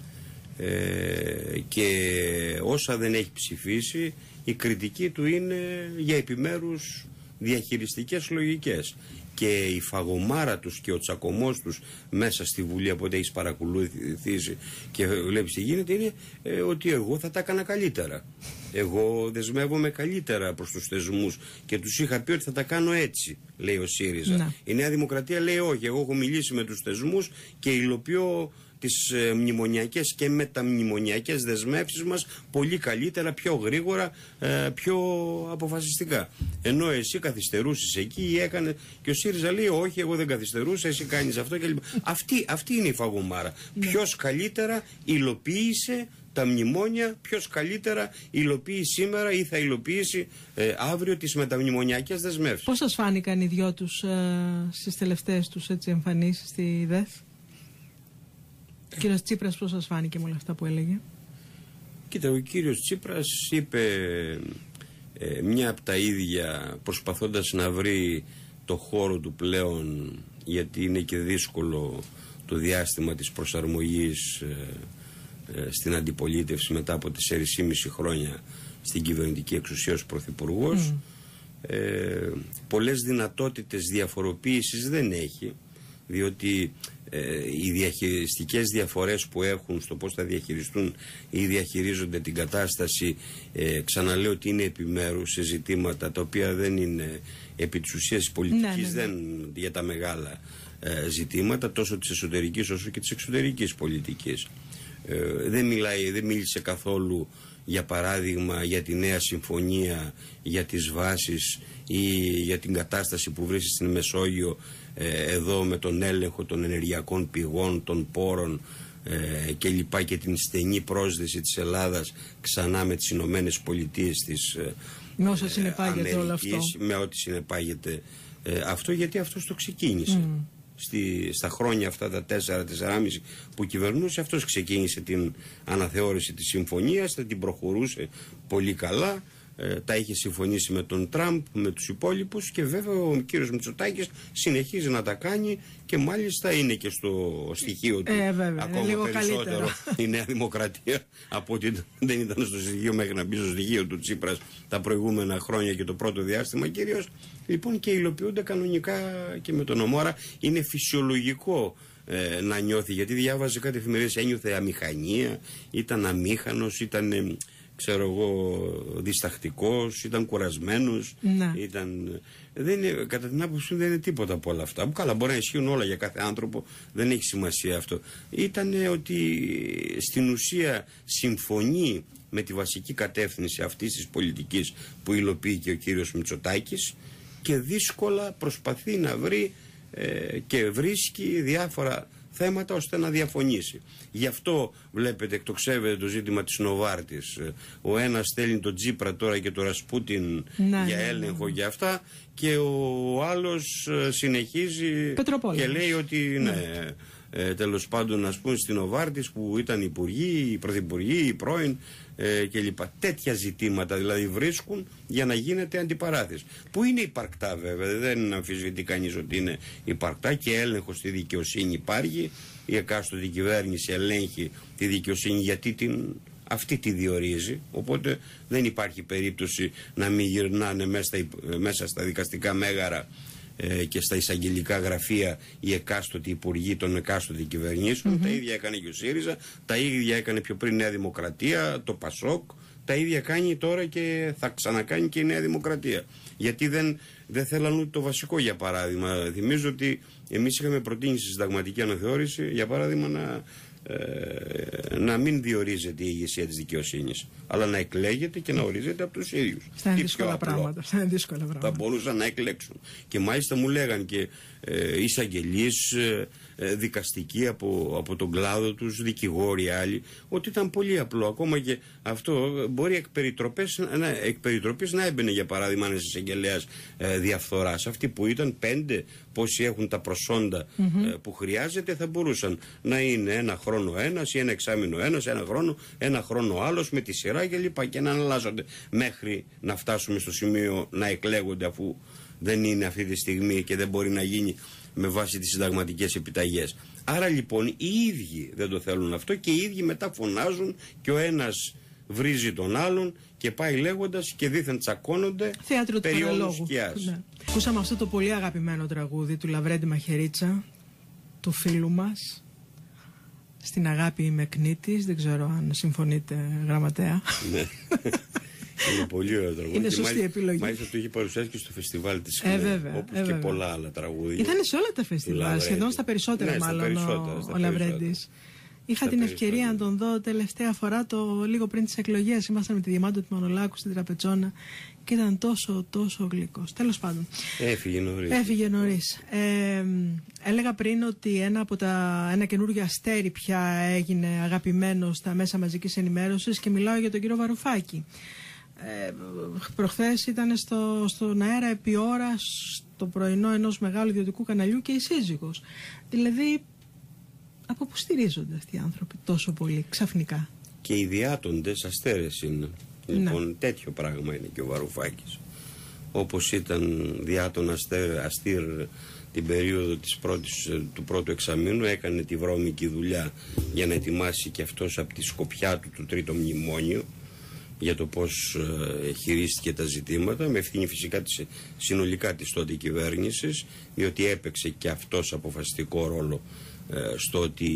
ε, και όσα δεν έχει ψηφίσει η κριτική του είναι για επιμέρους διαχειριστικές λογικές. Και η φαγωμάρα τους και ο τσακωμός τους μέσα στη Βουλή, από ό,τι έχεις παρακολουθήσει και βλέπεις τι γίνεται, είναι ε, ότι εγώ θα τα έκανα καλύτερα. Εγώ δεσμεύομαι καλύτερα προς τους θεσμούς και τους είχα πει ότι θα τα κάνω έτσι, λέει ο ΣΥΡΙΖΑ. Να. Η Νέα Δημοκρατία λέει όχι, εγώ έχω μιλήσει με τους θεσμούς και υλοποιώ τις ε, μνημονιακές και μεταμνημονιακές δεσμεύσεις μας πολύ καλύτερα, πιο γρήγορα, ε, πιο αποφασιστικά. Ενώ εσύ καθυστερούσες εκεί ή έκανε, και ο ΣΥΡΙΖΑ λέει όχι, εγώ δεν καθυστερούσα, εσύ κάνεις αυτό κλπ. αυτή, αυτή είναι η φαγωμάρα. Ναι. Ποιος καλύτερα υλοποίησε τα μνημόνια, ποιος καλύτερα υλοποιεί σήμερα ή θα υλοποιήσει ε, αύριο τις μεταμνημονιακές δεσμεύσεις. Πώς σας φάνηκαν οι δυο τους ε, στις τελευταίες τους έτσι, εμφανίσεις στη ΔΕΘ? Ο κύριος Τσίπρας πώς σας φάνηκε με όλα αυτά που έλεγε? Κοίτα, ο κύριος Τσίπρας είπε ε, μια από τα ίδια, προσπαθώντας να βρει το χώρο του πλέον, γιατί είναι και δύσκολο το διάστημα της προσαρμογής ε, ε, στην αντιπολίτευση μετά από τέσσερα και μισό χρόνια στην κυβερνητική εξουσία ως πρωθυπουργός. Mm. Ε, πολλές δυνατότητες διαφοροποίησης δεν έχει, διότι ε, οι διαχειριστικές διαφορές που έχουν στο πώς θα διαχειριστούν ή διαχειρίζονται την κατάσταση, ε, ξαναλέω ότι είναι επιμέρους σε ζητήματα τα οποία δεν είναι επί της ουσίας της πολιτικής, ναι, ναι, ναι. δεν για τα μεγάλα ε, ζητήματα τόσο της εσωτερικής όσο και της εξωτερικής πολιτικής. Ε, δεν, μιλάει, δεν μίλησε καθόλου για παράδειγμα για τη νέα συμφωνία, για τις βάσεις ή για την κατάσταση που βρίσκεται στην Μεσόγειο, ε, εδώ με τον έλεγχο των ενεργειακών πηγών, των πόρων ε, και λοιπά, και την στενή πρόσδεση της Ελλάδας ξανά με τις Ηνωμένες Πολιτείες της ε, με όσα συνεπάγεται Αμερικής, όλο αυτό. Με ό,τι συνεπάγεται ε, αυτό, γιατί αυτός το ξεκίνησε. Mm. Στη, στα χρόνια αυτά τα τέσσερα τεσσεράμισι που κυβερνούσε, αυτός ξεκίνησε την αναθεώρηση της συμφωνίας, θα την προχωρούσε πολύ καλά, ε, τα είχε συμφωνήσει με τον Τραμπ, με τους υπόλοιπους, και βέβαια ο κύριος Μητσοτάκης συνεχίζει να τα κάνει και μάλιστα είναι και στο στοιχείο του ε, βέβαια, ακόμα λίγο περισσότερο καλύτερο. Η Νέα Δημοκρατία από ότι δεν ήταν στο στοιχείο μέχρι να μπει στο στοιχείο του Τσίπρας τα προηγούμενα χρόνια και το πρώτο διάστημα κυρίως. Λοιπόν, και υλοποιούνται κανονικά και με τον Ομόρα. Είναι φυσιολογικό ε, να νιώθει, γιατί διάβαζε κάτι εφημερίδες, ένιωθε αμηχανία, ήταν αμήχανος, ήταν ε, ξέρω εγώ διστακτικός, ήταν κουρασμένος, ναι. ήταν... Δεν είναι, κατά την άποψή μου δεν είναι τίποτα από όλα αυτά. Καλά, μπορεί να ισχύουν όλα για κάθε άνθρωπο, δεν έχει σημασία αυτό. Ήταν ότι στην ουσία συμφωνεί με τη βασική κατεύθυνση αυτής της πολιτικής που υλοποιεί και ο κύριος Μητσοτάκης, και δύσκολα προσπαθεί να βρει ε, και βρίσκει διάφορα θέματα ώστε να διαφωνήσει. Γι' αυτό βλέπετε, εκτοξεύεται το ζήτημα της Νοβάρτης. Ο ένας στέλνει τον Τσίπρα τώρα και τον Ρασπούτιν να, για έλεγχο, ναι, ναι. για αυτά, και ο άλλος συνεχίζει Πετροπόλεμος. Και λέει ότι ναι, ναι ε, τέλος πάντων, ας πούμε, στην Νοβάρτης που ήταν υπουργοί, οι πρωθυπουργοί, οι πρώην ε, κλπ. Τέτοια ζητήματα δηλαδή βρίσκουν για να γίνεται αντιπαράθεση. Που είναι υπαρκτά βέβαια, δεν αμφισβητεί κανείς ότι είναι υπαρκτά, και έλεγχο στη δικαιοσύνη υπάρχει. Η εκάστοτε κυβέρνηση ελέγχει τη δικαιοσύνη γιατί την, αυτή τη διορίζει. Οπότε δεν υπάρχει περίπτωση να μην γυρνάνε μέσα στα, μέσα στα δικαστικά μέγαρα και στα εισαγγελικά γραφεία οι εκάστοτοι υπουργοί των εκάστοτε κυβερνήσεων. Mm-hmm. Τα ίδια έκανε και ο ΣΥΡΙΖΑ, τα ίδια έκανε πιο πριν η Νέα Δημοκρατία, το ΠΑΣΟΚ, τα ίδια κάνει τώρα και θα ξανακάνει και η Νέα Δημοκρατία. Γιατί δεν, δεν θέλαν ούτε το βασικό, για παράδειγμα. Θυμίζω ότι εμείς είχαμε προτείνει στη συνταγματική αναθεώρηση, για παράδειγμα, να, ε, να μην διορίζεται η ηγεσία της δικαιοσύνης, αλλά να εκλέγεται και να ορίζεται από τους ίδιους. Αυτά είναι δύσκολα πράγματα. Θα μπορούσαν να εκλέξουν. Και μάλιστα μου λέγαν και ε, εισαγγελείς, ε, ε, δικαστικοί από, από τον κλάδο τους, δικηγόροι άλλοι, ότι ήταν πολύ απλό. Ακόμα και αυτό μπορεί εκ περιτροπής να, εκ περιτροπής να έμπαινε, για παράδειγμα, ένας εισαγγελέας ε, διαφθοράς. Αυτοί που ήταν πέντε, πόσοι έχουν τα προσόντα mm-hmm. ε, που χρειάζεται, θα μπορούσαν να είναι ένα χρόνο ένας ή ένα εξάμηνο ένας, ένα χρόνο, ένα χρόνο άλλος, με τη σειρά κλπ. Και, και να αναλλάζονται μέχρι να φτάσουμε στο σημείο να εκλέγονται, αφού δεν είναι αυτή τη στιγμή και δεν μπορεί να γίνει με βάση τις συνταγματικές επιταγές. Άρα λοιπόν οι ίδιοι δεν το θέλουν αυτό, και οι ίδιοι μετά φωνάζουν και ο ένας βρίζει τον άλλον και πάει λέγοντας και δήθεν τσακώνονται περί όλου σκιάς. Ναι. Ακούσαμε αυτό το πολύ αγαπημένο τραγούδι του Λαβρέντη Μαχαιρίτσα, του φίλου μας, «Στην αγάπη είμαι κνήτης». Δεν ξέρω αν συμφωνείτε, γραμματέα. Ναι. Είναι πολύ ωραίο τραγούδι. Είναι σωστή επιλογή. Μάλιστα το είχε παρουσιάσει και στο φεστιβάλ της ε, βέβαια, όπως ε, και βέβαια. πολλά άλλα τραγούδια. Ήταν σε όλα τα φεστιβάλ, σχεδόν στα περισσότερα, ναι, μάλλον, στα περισσότερα, στα ο, ο Λαβρέντης. Είχα στα την ευκαιρία να τον δω τελευταία φορά το λίγο πριν τις εκλογές. Ήμασταν με τη Διαμάντο του Μανολάκου στην Τραπετσόνα και ήταν τόσο τόσο γλυκός. Τέλος πάντων. Έφυγε νωρίς. Έφυγε νωρίς. Ε, έλεγα πριν ότι ένα, από τα, ένα καινούργιο αστέρι πια έγινε αγαπημένο στα μέσα μαζικής ενημέρωσης, και μιλάω για τον κύριο Βαρουφάκη. Ε, προχθές ήταν στο, στον αέρα επί ώρα στο πρωινό ενός μεγάλου ιδιωτικού καναλιού και η σύζυγος. Δηλαδή, από πού στηρίζονται αυτοί οι άνθρωποι τόσο πολύ ξαφνικά? Και οι διάτοντες αστέρες είναι. Ναι. Λοιπόν, τέτοιο πράγμα είναι και ο Βαρουφάκης. Όπως ήταν διάτον αστέρ, αστήρ την περίοδο της πρώτης, του πρώτου εξαμήνου, έκανε τη βρώμικη δουλειά για να ετοιμάσει και αυτός από τη σκοπιά του το τρίτο μνημόνιο, για το πώς ε, χειρίστηκε τα ζητήματα, με ευθύνη φυσικά της, συνολικά της τότε κυβέρνησης, διότι έπαιξε και αυτός αποφασιστικό ρόλο ε, στο ότι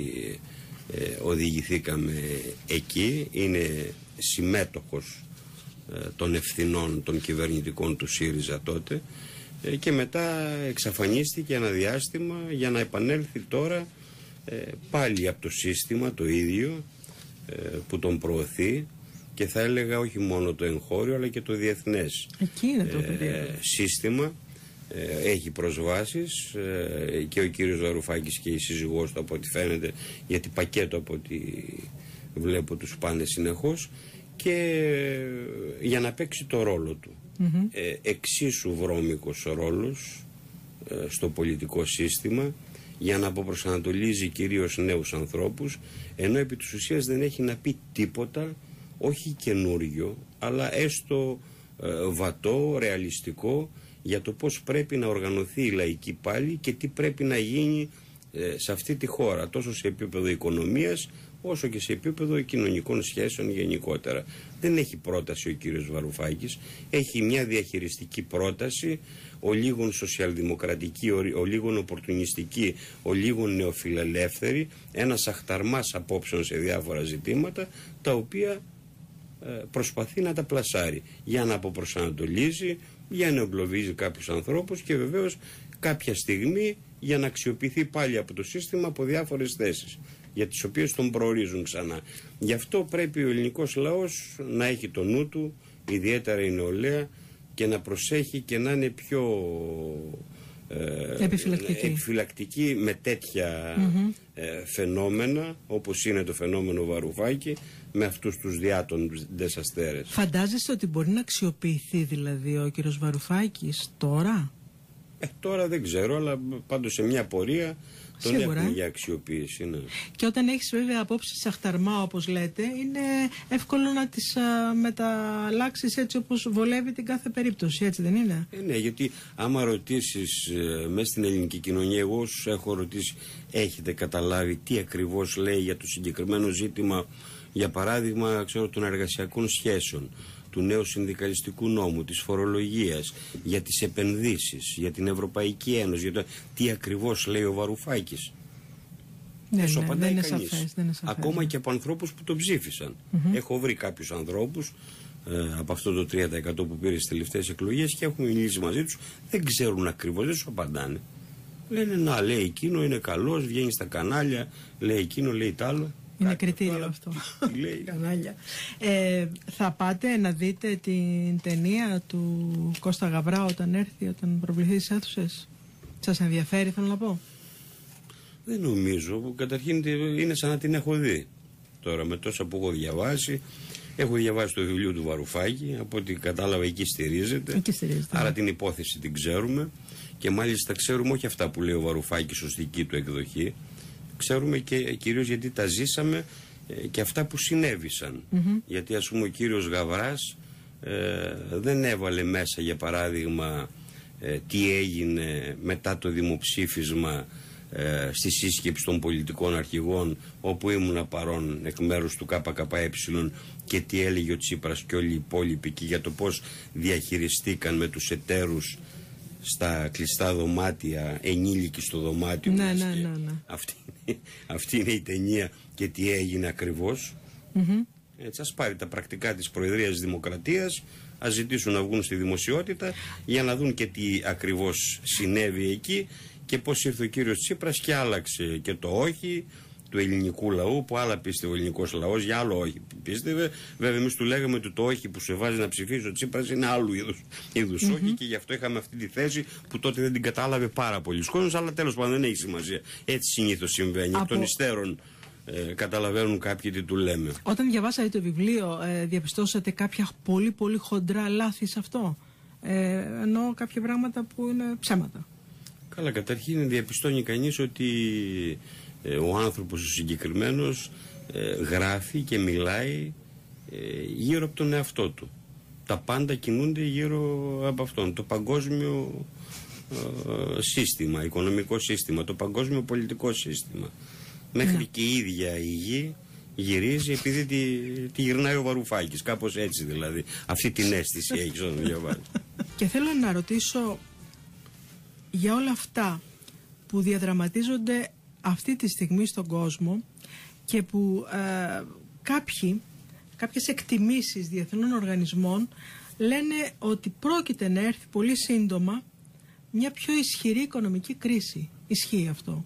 ε, οδηγηθήκαμε εκεί. Είναι συμμέτοχος ε, των ευθυνών των κυβερνητικών του ΣΥΡΙΖΑ τότε ε, και μετά εξαφανίστηκε ένα διάστημα για να επανέλθει τώρα ε, πάλι από το σύστημα το ίδιο ε, που τον προωθεί, και θα έλεγα όχι μόνο το εγχώριο αλλά και το διεθνές Εκεί είναι το ε, σύστημα. Ε, έχει προσβάσεις ε, και ο κύριος Βαρουφάκης και η σύζυγός του, από ό,τι φαίνεται, γιατί πακέτο από ό,τι βλέπω τους πάνε συνεχώς, και ε, για να παίξει το ρόλο του. Mm-hmm. ε, εξίσου βρώμικος ρόλος ε, στο πολιτικό σύστημα, για να αποπροσανατολίζει κυρίως νέους ανθρώπους, ενώ επί της ουσίας δεν έχει να πει τίποτα, όχι καινούριο, αλλά έστω ε, βατό, ρεαλιστικό, για το πώς πρέπει να οργανωθεί η λαϊκή πάλι και τι πρέπει να γίνει ε, σε αυτή τη χώρα, τόσο σε επίπεδο οικονομίας όσο και σε επίπεδο κοινωνικών σχέσεων γενικότερα. Δεν έχει πρόταση ο κύριος Βαρουφάκης, έχει μια διαχειριστική πρόταση, ο λίγων σοσιαλδημοκρατική, ο, ο λίγων οπορτουνιστική, ο λίγων νεοφιλελεύθερη, ένας αχταρμάς απόψεων σε διάφορα ζητήματα, τα οποία ε, προσπαθεί να τα πλασάρει για να αποπροσανατολίζει, για να εγκλωβίζει κάποιους ανθρώπους και βεβαίως κάποια στιγμή για να αξιοποιηθεί πάλι από το σύστημα από διάφορες θέσεις, για τις οποίες τον προορίζουν ξανά. Γι' αυτό πρέπει ο ελληνικός λαός να έχει το νου του, ιδιαίτερα η νεολαία, και να προσέχει και να είναι πιο ε, επιφυλακτική. επιφυλακτική με τέτοια mm-hmm. ε, φαινόμενα, όπως είναι το φαινόμενο Βαρουφάκη, με αυτούς τους διάτοντες αστέρες. Φαντάζεστε ότι μπορεί να αξιοποιηθεί δηλαδή ο κύριος Βαρουφάκης τώρα? Ε, τώρα δεν ξέρω, αλλά πάντως σε μια πορεία τον έχουμε για αξιοποίηση. Ναι. Και όταν έχεις βέβαια απόψεις αχταρμά, όπως λέτε, είναι εύκολο να τις α, μεταλλάξεις έτσι όπως βολεύει την κάθε περίπτωση, έτσι δεν είναι? Ε, ναι, γιατί άμα ρωτήσεις ε, μέσα στην ελληνική κοινωνία, εγώ σου έχω ρωτήσει, έχετε καταλάβει τι ακριβώς λέει για το συγκεκριμένο ζήτημα, για παράδειγμα, ξέρω, των εργασιακών σχέσεων, του νέου συνδικαλιστικού νόμου, της φορολογίας, για τις επενδύσεις, για την Ευρωπαϊκή Ένωση, για το τι ακριβώς λέει ο Βαρουφάκης? Ναι, ναι, δεν, δεν είναι σαφές, δεν είναι σαφές. Ακόμα ναι. και από ανθρώπους που τον ψήφισαν. Mm-hmm. Έχω βρει κάποιους ανθρώπους ε, από αυτό το τρία τοις εκατό που πήρε στις τελευταίες εκλογές και έχουμε μιλήσει μαζί τους, δεν ξέρουν ακριβώς, δεν σου απαντάνε. Λένε να, λέει εκείνο είναι καλός, βγαίνει στα κανάλια, λέει εκείνο, λέει τ' άλλο. Είναι κριτήριο αυτό. Κανάλια. Ε, θα πάτε να δείτε την ταινία του Κώστα Γαβρά όταν έρθει, όταν προβληθεί στις αίθουσες? Σας ενδιαφέρει, θέλω να πω? Δεν νομίζω. Καταρχήν είναι σαν να την έχω δει. Τώρα με τόσα που έχω διαβάσει. Έχω διαβάσει το βιβλίο του Βαρουφάκη. Από ό,τι κατάλαβα εκεί στηρίζεται. Εκεί στηρίζεται. Άρα ναι. την υπόθεση την ξέρουμε. Και μάλιστα ξέρουμε όχι αυτά που λέει ο Βαρουφάκης ως δική του εκδοχή. Ξέρουμε και κυρίως γιατί τα ζήσαμε ε, και αυτά που συνέβησαν. Mm-hmm. Γιατί ας πούμε ο κύριος Γαβράς ε, δεν έβαλε μέσα, για παράδειγμα, ε, τι έγινε μετά το δημοψήφισμα ε, στη σύσκεψη των πολιτικών αρχηγών, όπου ήμουνα παρόν εκ μέρους του ΚΚΕ, και τι έλεγε ο Τσίπρας και όλοι οι υπόλοιποι και για το πώς διαχειριστήκαν με τους εταίρους στα κλειστά δωμάτια, ενήλικοι στο δωμάτιο. Ναι, ναι, ναι, ναι. Αυτή, αυτή είναι η ταινία και τι έγινε ακριβώς. Mm-hmm. Έτσι, ας πάρει τα πρακτικά της Προεδρίας της Δημοκρατίας, ας ζητήσουν να βγουν στη δημοσιότητα για να δουν και τι ακριβώς συνέβη εκεί και πώς ήρθε ο κύριος Τσίπρας και άλλαξε και το όχι του ελληνικού λαού, που άλλα πίστευε ο ελληνικός λαός, για άλλο όχι πίστευε. Βέβαια, εμείς του λέγαμε ότι το όχι που σε βάζει να ψηφίσει ο Τσίπρας είναι άλλου είδους, είδους mm-hmm. όχι, και γι' αυτό είχαμε αυτή τη θέση που τότε δεν την κατάλαβε πάρα πολλοί κόσμος, αλλά τέλος πάντων δεν έχει σημασία. Έτσι συνήθως συμβαίνει. Από... Εκ των υστέρων ε, καταλαβαίνουν κάποιοι τι του λέμε. Όταν διαβάσατε το βιβλίο, ε, διαπιστώσατε κάποια πολύ πολύ χοντρά λάθη σε αυτό? Ε, ενώ κάποια πράγματα που είναι ψέματα. Καλά, καταρχήν διαπιστώνει κανείς ότι ε, ο άνθρωπος ο συγκεκριμένος ε, γράφει και μιλάει ε, γύρω από τον εαυτό του. Τα πάντα κινούνται γύρω από αυτόν. Το παγκόσμιο ε, σύστημα, οικονομικό σύστημα, το παγκόσμιο πολιτικό σύστημα. Μέχρι ναι. και η ίδια η γη γυρίζει επειδή τη, τη γυρνάει ο Βαρουφάκης. Κάπως έτσι δηλαδή. Αυτή την αίσθηση έχεις όταν διαβάζει. Και θέλω να ρωτήσω για όλα αυτά που διαδραματίζονται αυτή τη στιγμή στον κόσμο και που ε, κάποιοι, κάποιες εκτιμήσεις διεθνών οργανισμών λένε ότι πρόκειται να έρθει πολύ σύντομα μια πιο ισχυρή οικονομική κρίση. Ισχύει αυτό?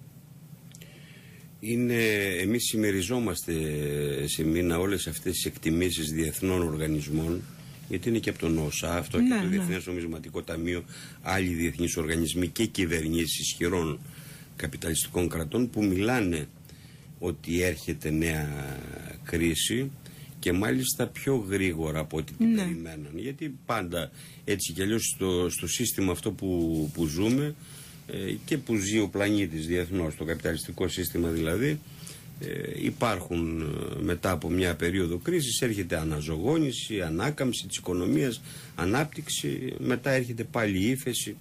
Είναι, εμείς συμμεριζόμαστε σε μήνα όλες αυτές τις εκτιμήσεις διεθνών οργανισμών, γιατί είναι και από τον ΩΣΑ, αυτό ναι, και το Διεθνές ναι. Νομισματικό Ταμείο, άλλοι διεθνείς οργανισμοί και κυβερνήσεις ισχυρών καπιταλιστικών κρατών που μιλάνε ότι έρχεται νέα κρίση και μάλιστα πιο γρήγορα από ό,τι την ναι. περιμέναν. Γιατί πάντα έτσι κι αλλιώς στο, στο σύστημα αυτό που, που ζούμε ε, και που ζει ο πλανήτης διεθνώς, το καπιταλιστικό σύστημα δηλαδή, ε, υπάρχουν ε, μετά από μια περίοδο κρίσης, έρχεται αναζωγόνηση, ανάκαμψη της οικονομίας, ανάπτυξη, μετά έρχεται πάλι η ύφεση,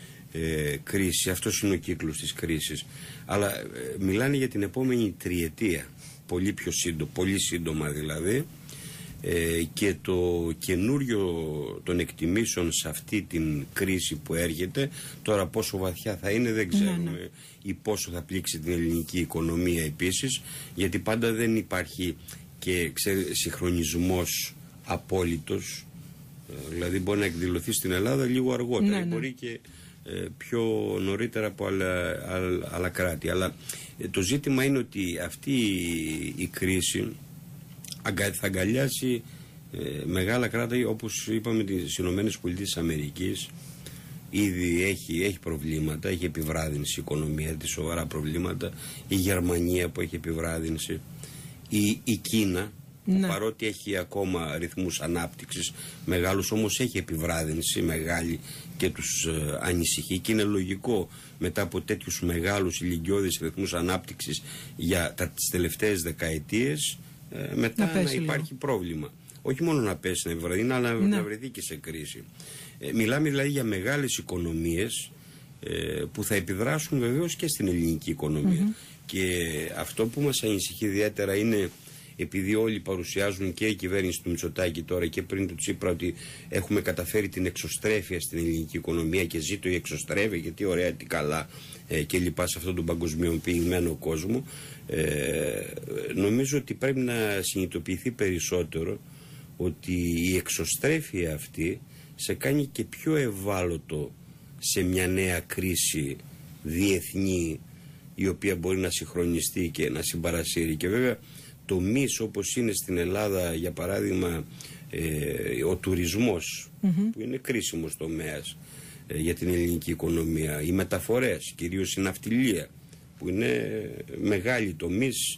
ε, κρίση. Αυτός είναι ο κύκλος της κρίσης. Αλλά ε, μιλάνε για την επόμενη τριετία, πολύ πιο σύντομα, πολύ σύντομα δηλαδή, ε, και το καινούριο των εκτιμήσεων σε αυτή την κρίση που έρχεται, τώρα πόσο βαθιά θα είναι δεν ξέρουμε, ναι, ναι. ή πόσο θα πλήξει την ελληνική οικονομία επίσης, γιατί πάντα δεν υπάρχει και ξέρε, συγχρονισμός απόλυτος, ε, δηλαδή μπορεί να εκδηλωθεί στην Ελλάδα λίγο αργότερα, ναι, ναι. μπορεί και ε, πιο νωρίτερα από άλλα, άλλα, άλλα κράτη, αλλά ε, το ζήτημα είναι ότι αυτή η, η κρίση θα αγκαλιάσει ε, μεγάλα κράτη, όπως είπαμε τις Ηνωμένες Πολιτείες της Αμερικής. Ήδη έχει, έχει προβλήματα, έχει επιβράδυνση η οικονομία της, σοβαρά προβλήματα. Η Γερμανία που έχει επιβράδυνση, η, η Κίνα ναι. που παρότι έχει ακόμα ρυθμούς ανάπτυξης μεγάλους, όμως έχει επιβράδυνση μεγάλη και τους ε, ανησυχεί, και είναι λογικό μετά από τέτοιους μεγάλους ηλικιώδεις ρυθμούς ανάπτυξης για τα, τις τελευταίες δεκαετίες ε, μετά να, να υπάρχει λίγο πρόβλημα. Όχι μόνο να πέσει, να επιβραδύνει, αλλά να, να βρεθεί και σε κρίση. Ε, μιλάμε δηλαδή για μεγάλες οικονομίες ε, που θα επιδράσουν βεβαίως και στην ελληνική οικονομία. Mm-hmm. Και αυτό που μας ανησυχεί ιδιαίτερα είναι, επειδή όλοι παρουσιάζουν, και η κυβέρνηση του Μητσοτάκη τώρα και πριν του Τσίπρα, ότι έχουμε καταφέρει την εξωστρέφεια στην ελληνική οικονομία και ζήτω η εξωστρέφεια, γιατί ωραία, τι καλά ε, και λοιπά σε αυτόν τον παγκοσμιοποιημένο κόσμο. Ε, νομίζω ότι πρέπει να συνειδητοποιηθεί περισσότερο ότι η εξωστρέφεια αυτή σε κάνει και πιο ευάλωτο σε μια νέα κρίση διεθνή, η οποία μπορεί να συγχρονιστεί και να συμπαρασύρει. Και βέβαια τομείς όπως είναι στην Ελλάδα, για παράδειγμα ε, ο τουρισμός, mm-hmm. που είναι κρίσιμος τομέας ε, για την ελληνική οικονομία, οι μεταφορές, κυρίως η ναυτιλία, που είναι μεγάλοι τομείς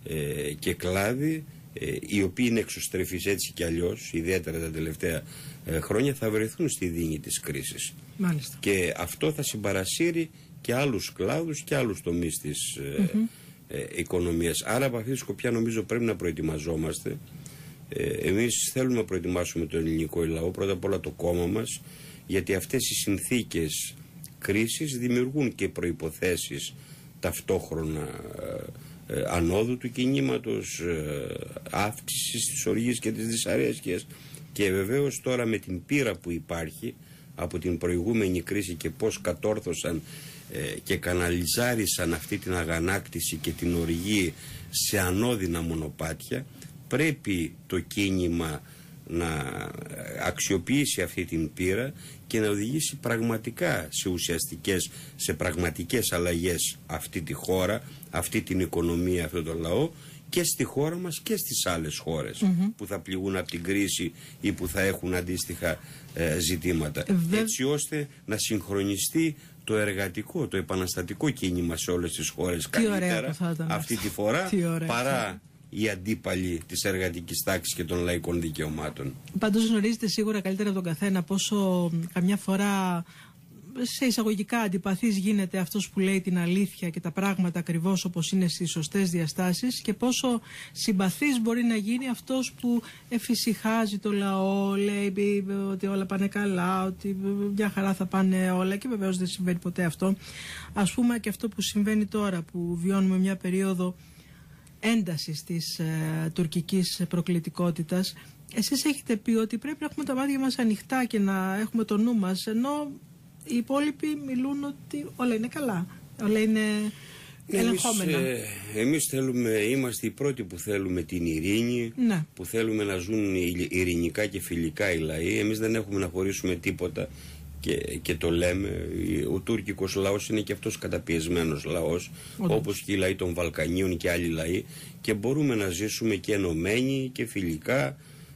ε, και κλάδοι, ε, οι οποίοι είναι εξωστρεφείς έτσι κι αλλιώς, ιδιαίτερα τα τελευταία ε, χρόνια, θα βρεθούν στη δίνη της κρίσης. Μάλιστα. Και αυτό θα συμπαρασύρει και άλλους κλάδους και άλλους τομείς της ε, mm-hmm. ε, οικονομίας. Άρα από αυτή τη σκοπιά νομίζω πρέπει να προετοιμαζόμαστε. Ε, εμείς θέλουμε να προετοιμάσουμε τον ελληνικό λαό, πρώτα απ' όλα το κόμμα μας, γιατί αυτές οι συνθήκες κρίσης δημιουργούν και προϋποθέσεις ταυτόχρονα ε, ε, ανόδου του κινήματος, ε, αύξησης της οργής και της δυσαρέσκειας, και βεβαίως τώρα με την πείρα που υπάρχει από την προηγούμενη κρίση και πώς κατόρθωσαν ε, και καναλιζάρισαν αυτή την αγανάκτηση και την οργή σε ανώδυνα μονοπάτια, πρέπει το κίνημα να αξιοποιήσει αυτή την πείρα και να οδηγήσει πραγματικά σε ουσιαστικές, σε πραγματικές αλλαγές αυτή τη χώρα, αυτή την οικονομία, αυτό το λαό, και στη χώρα μας και στις άλλες χώρες mm-hmm. που θα πληγούν από την κρίση ή που θα έχουν αντίστοιχα ε, ζητήματα. Βε... έτσι ώστε να συγχρονιστεί το εργατικό, το επαναστατικό κίνημα σε όλες τις χώρες καλύτερα αυτή τη φορά παρά οι αντίπαλοι της εργατικής τάξης και των λαϊκών δικαιωμάτων. Πάντως γνωρίζετε σίγουρα καλύτερα από τον καθένα πόσο καμιά φορά σε εισαγωγικά αντιπαθής γίνεται αυτός που λέει την αλήθεια και τα πράγματα ακριβώς όπως είναι στις σωστές διαστάσεις, και πόσο συμπαθής μπορεί να γίνει αυτός που εφησυχάζει το λαό, λέει ότι όλα πάνε καλά, ότι μια χαρά θα πάνε όλα, και βεβαίως δεν συμβαίνει ποτέ αυτό. Ας πούμε και αυτό που συμβαίνει τώρα, που βιώνουμε μια περίοδο έντασης της ε, τουρκικής προκλητικότητας. Εσείς έχετε πει ότι πρέπει να έχουμε τα μάτια μας ανοιχτά και να έχουμε το νου μας, ενώ οι υπόλοιποι μιλούν ότι όλα είναι καλά, όλα είναι... ελεγχόμενα. Εμείς, ε, εμείς θέλουμε, είμαστε οι πρώτοι που θέλουμε την ειρήνη, ναι. που θέλουμε να ζουν ειρηνικά και φιλικά οι λαοί. Εμείς δεν έχουμε να χωρίσουμε τίποτα και, και το λέμε. Ο τουρκικός λαός είναι και αυτός καταπιεσμένος λαός, Όντως. όπως και οι λαοί των Βαλκανίων και άλλοι λαοί, και μπορούμε να ζήσουμε και ενωμένοι και φιλικά,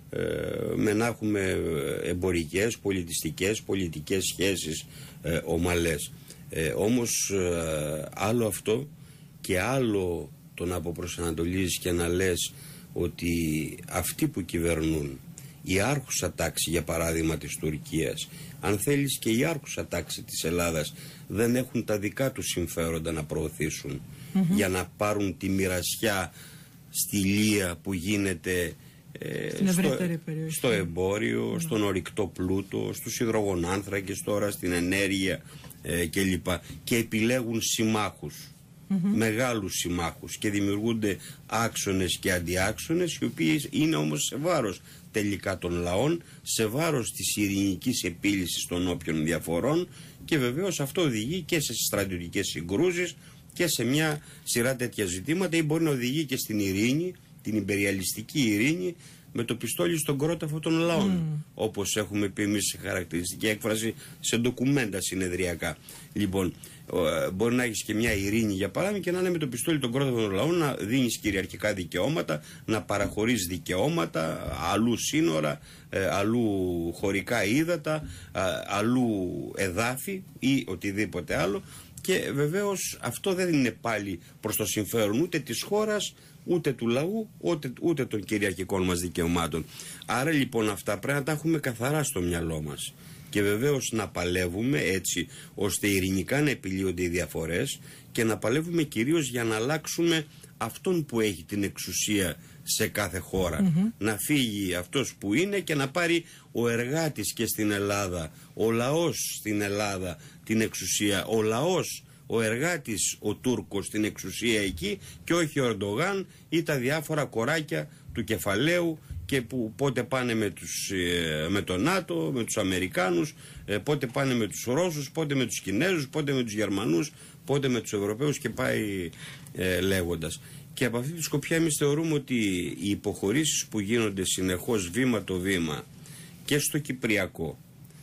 με να έχουμε εμπορικές, πολιτιστικές, πολιτικές σχέσεις ε, ομαλές. Ε, όμως ε, άλλο αυτό και άλλο το να αποπροσανατολίζεις και να λες ότι αυτοί που κυβερνούν, η άρχουσα τάξη για παράδειγμα της Τουρκίας, αν θέλεις και η άρχουσα τάξη της Ελλάδας, δεν έχουν τα δικά τους συμφέροντα να προωθήσουν mm-hmm. για να πάρουν τη μοιρασιά στη λία που γίνεται στην στο, περιοχή. στο εμπόριο, mm. στον ορυκτό πλούτο, στους υδρογονάνθρακες τώρα, στην ενέργεια ε, κλπ. Και επιλέγουν συμμάχους, mm-hmm. μεγάλους συμμάχους, και δημιουργούνται άξονες και αντιάξονες, οι οποίοι είναι όμως σε βάρος τελικά των λαών, σε βάρος της ειρηνικής επίλυσης των όποιων διαφορών, και βεβαίως αυτό οδηγεί και σε στρατιωτικές συγκρούσεις και σε μια σειρά τέτοια ζητήματα, ή μπορεί να οδηγεί και στην ειρήνη, την υπεριαλιστική ειρήνη, με το πιστόλι στον κρόταφο των λαών. Mm. Όπως έχουμε πει εμείς σε χαρακτηριστική έκφραση σε ντοκουμέντα συνεδριακά. Λοιπόν, μπορεί να έχεις και μια ειρήνη για παράδειγμα και να είναι με το πιστόλι τον κρόταφο των λαών, να δίνεις κυριαρχικά δικαιώματα, να παραχωρείς δικαιώματα, αλλού σύνορα, αλλού χωρικά ύδατα, αλλού εδάφη ή οτιδήποτε άλλο. Και βεβαίως αυτό δεν είναι πάλι προς το συμφέρον ούτε της χώρας, ούτε του λαού, ούτε, ούτε των κυριαρχικών μας δικαιωμάτων. Άρα λοιπόν αυτά πρέπει να τα έχουμε καθαρά στο μυαλό μας. Και βεβαίως να παλεύουμε έτσι ώστε ειρηνικά να επιλύονται οι διαφορές, και να παλεύουμε κυρίως για να αλλάξουμε αυτόν που έχει την εξουσία σε κάθε χώρα. Mm-hmm. Να φύγει αυτός που είναι και να πάρει ο εργάτης και στην Ελλάδα, ο λαός στην Ελλάδα την εξουσία, ο λαός, ο εργάτης, ο Τούρκος την εξουσία εκεί, και όχι ο Ερντογάν ή τα διάφορα κοράκια του κεφαλαίου, και που πότε πάνε με, τους, με το ΝΑΤΟ, με τους Αμερικάνους, πότε πάνε με τους Ρώσους, πότε με τους Κινέζους, πότε με τους Γερμανούς, πότε με τους Ευρωπαίους, και πάει ε, λέγοντας. Και από αυτή τη σκοπιά εμείς θεωρούμε ότι οι υποχωρήσεις που γίνονται συνεχώς βήμα το βήμα και στο Κυπριακό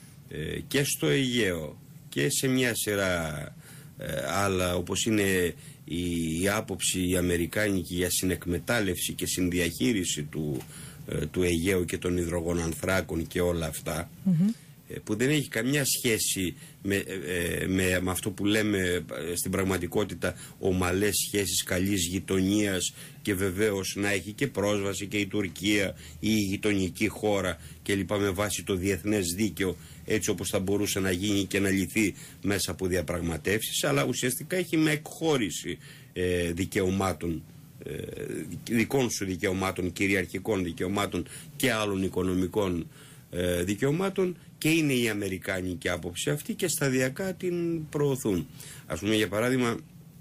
ε, και στο Αιγαίο και σε μια σειρά ε, άλλα, όπως είναι η, η άποψη η αμερικάνικη για συνεκμετάλλευση και συνδιαχείριση του, ε, του Αιγαίου και των υδρογονανθράκων και όλα αυτά, mm-hmm. ε, που δεν έχει καμιά σχέση με, ε, με, με αυτό που λέμε ε, στην πραγματικότητα ομαλές σχέσεις καλής γειτονίας, και βεβαίως να έχει και πρόσβαση και η Τουρκία ή η γειτονική χώρα και λοιπά, με βάση το διεθνές δίκαιο, έτσι όπως θα μπορούσε να γίνει και να λυθεί μέσα από διαπραγματεύσεις, αλλά ουσιαστικά έχει με εκχώρηση ε, δικαιωμάτων, ε, δικών σου δικαιωμάτων, κυριαρχικών δικαιωμάτων και άλλων οικονομικών ε, δικαιωμάτων, και είναι η αμερικάνικη άποψη αυτή, και σταδιακά την προωθούν. Ας πούμε, για παράδειγμα,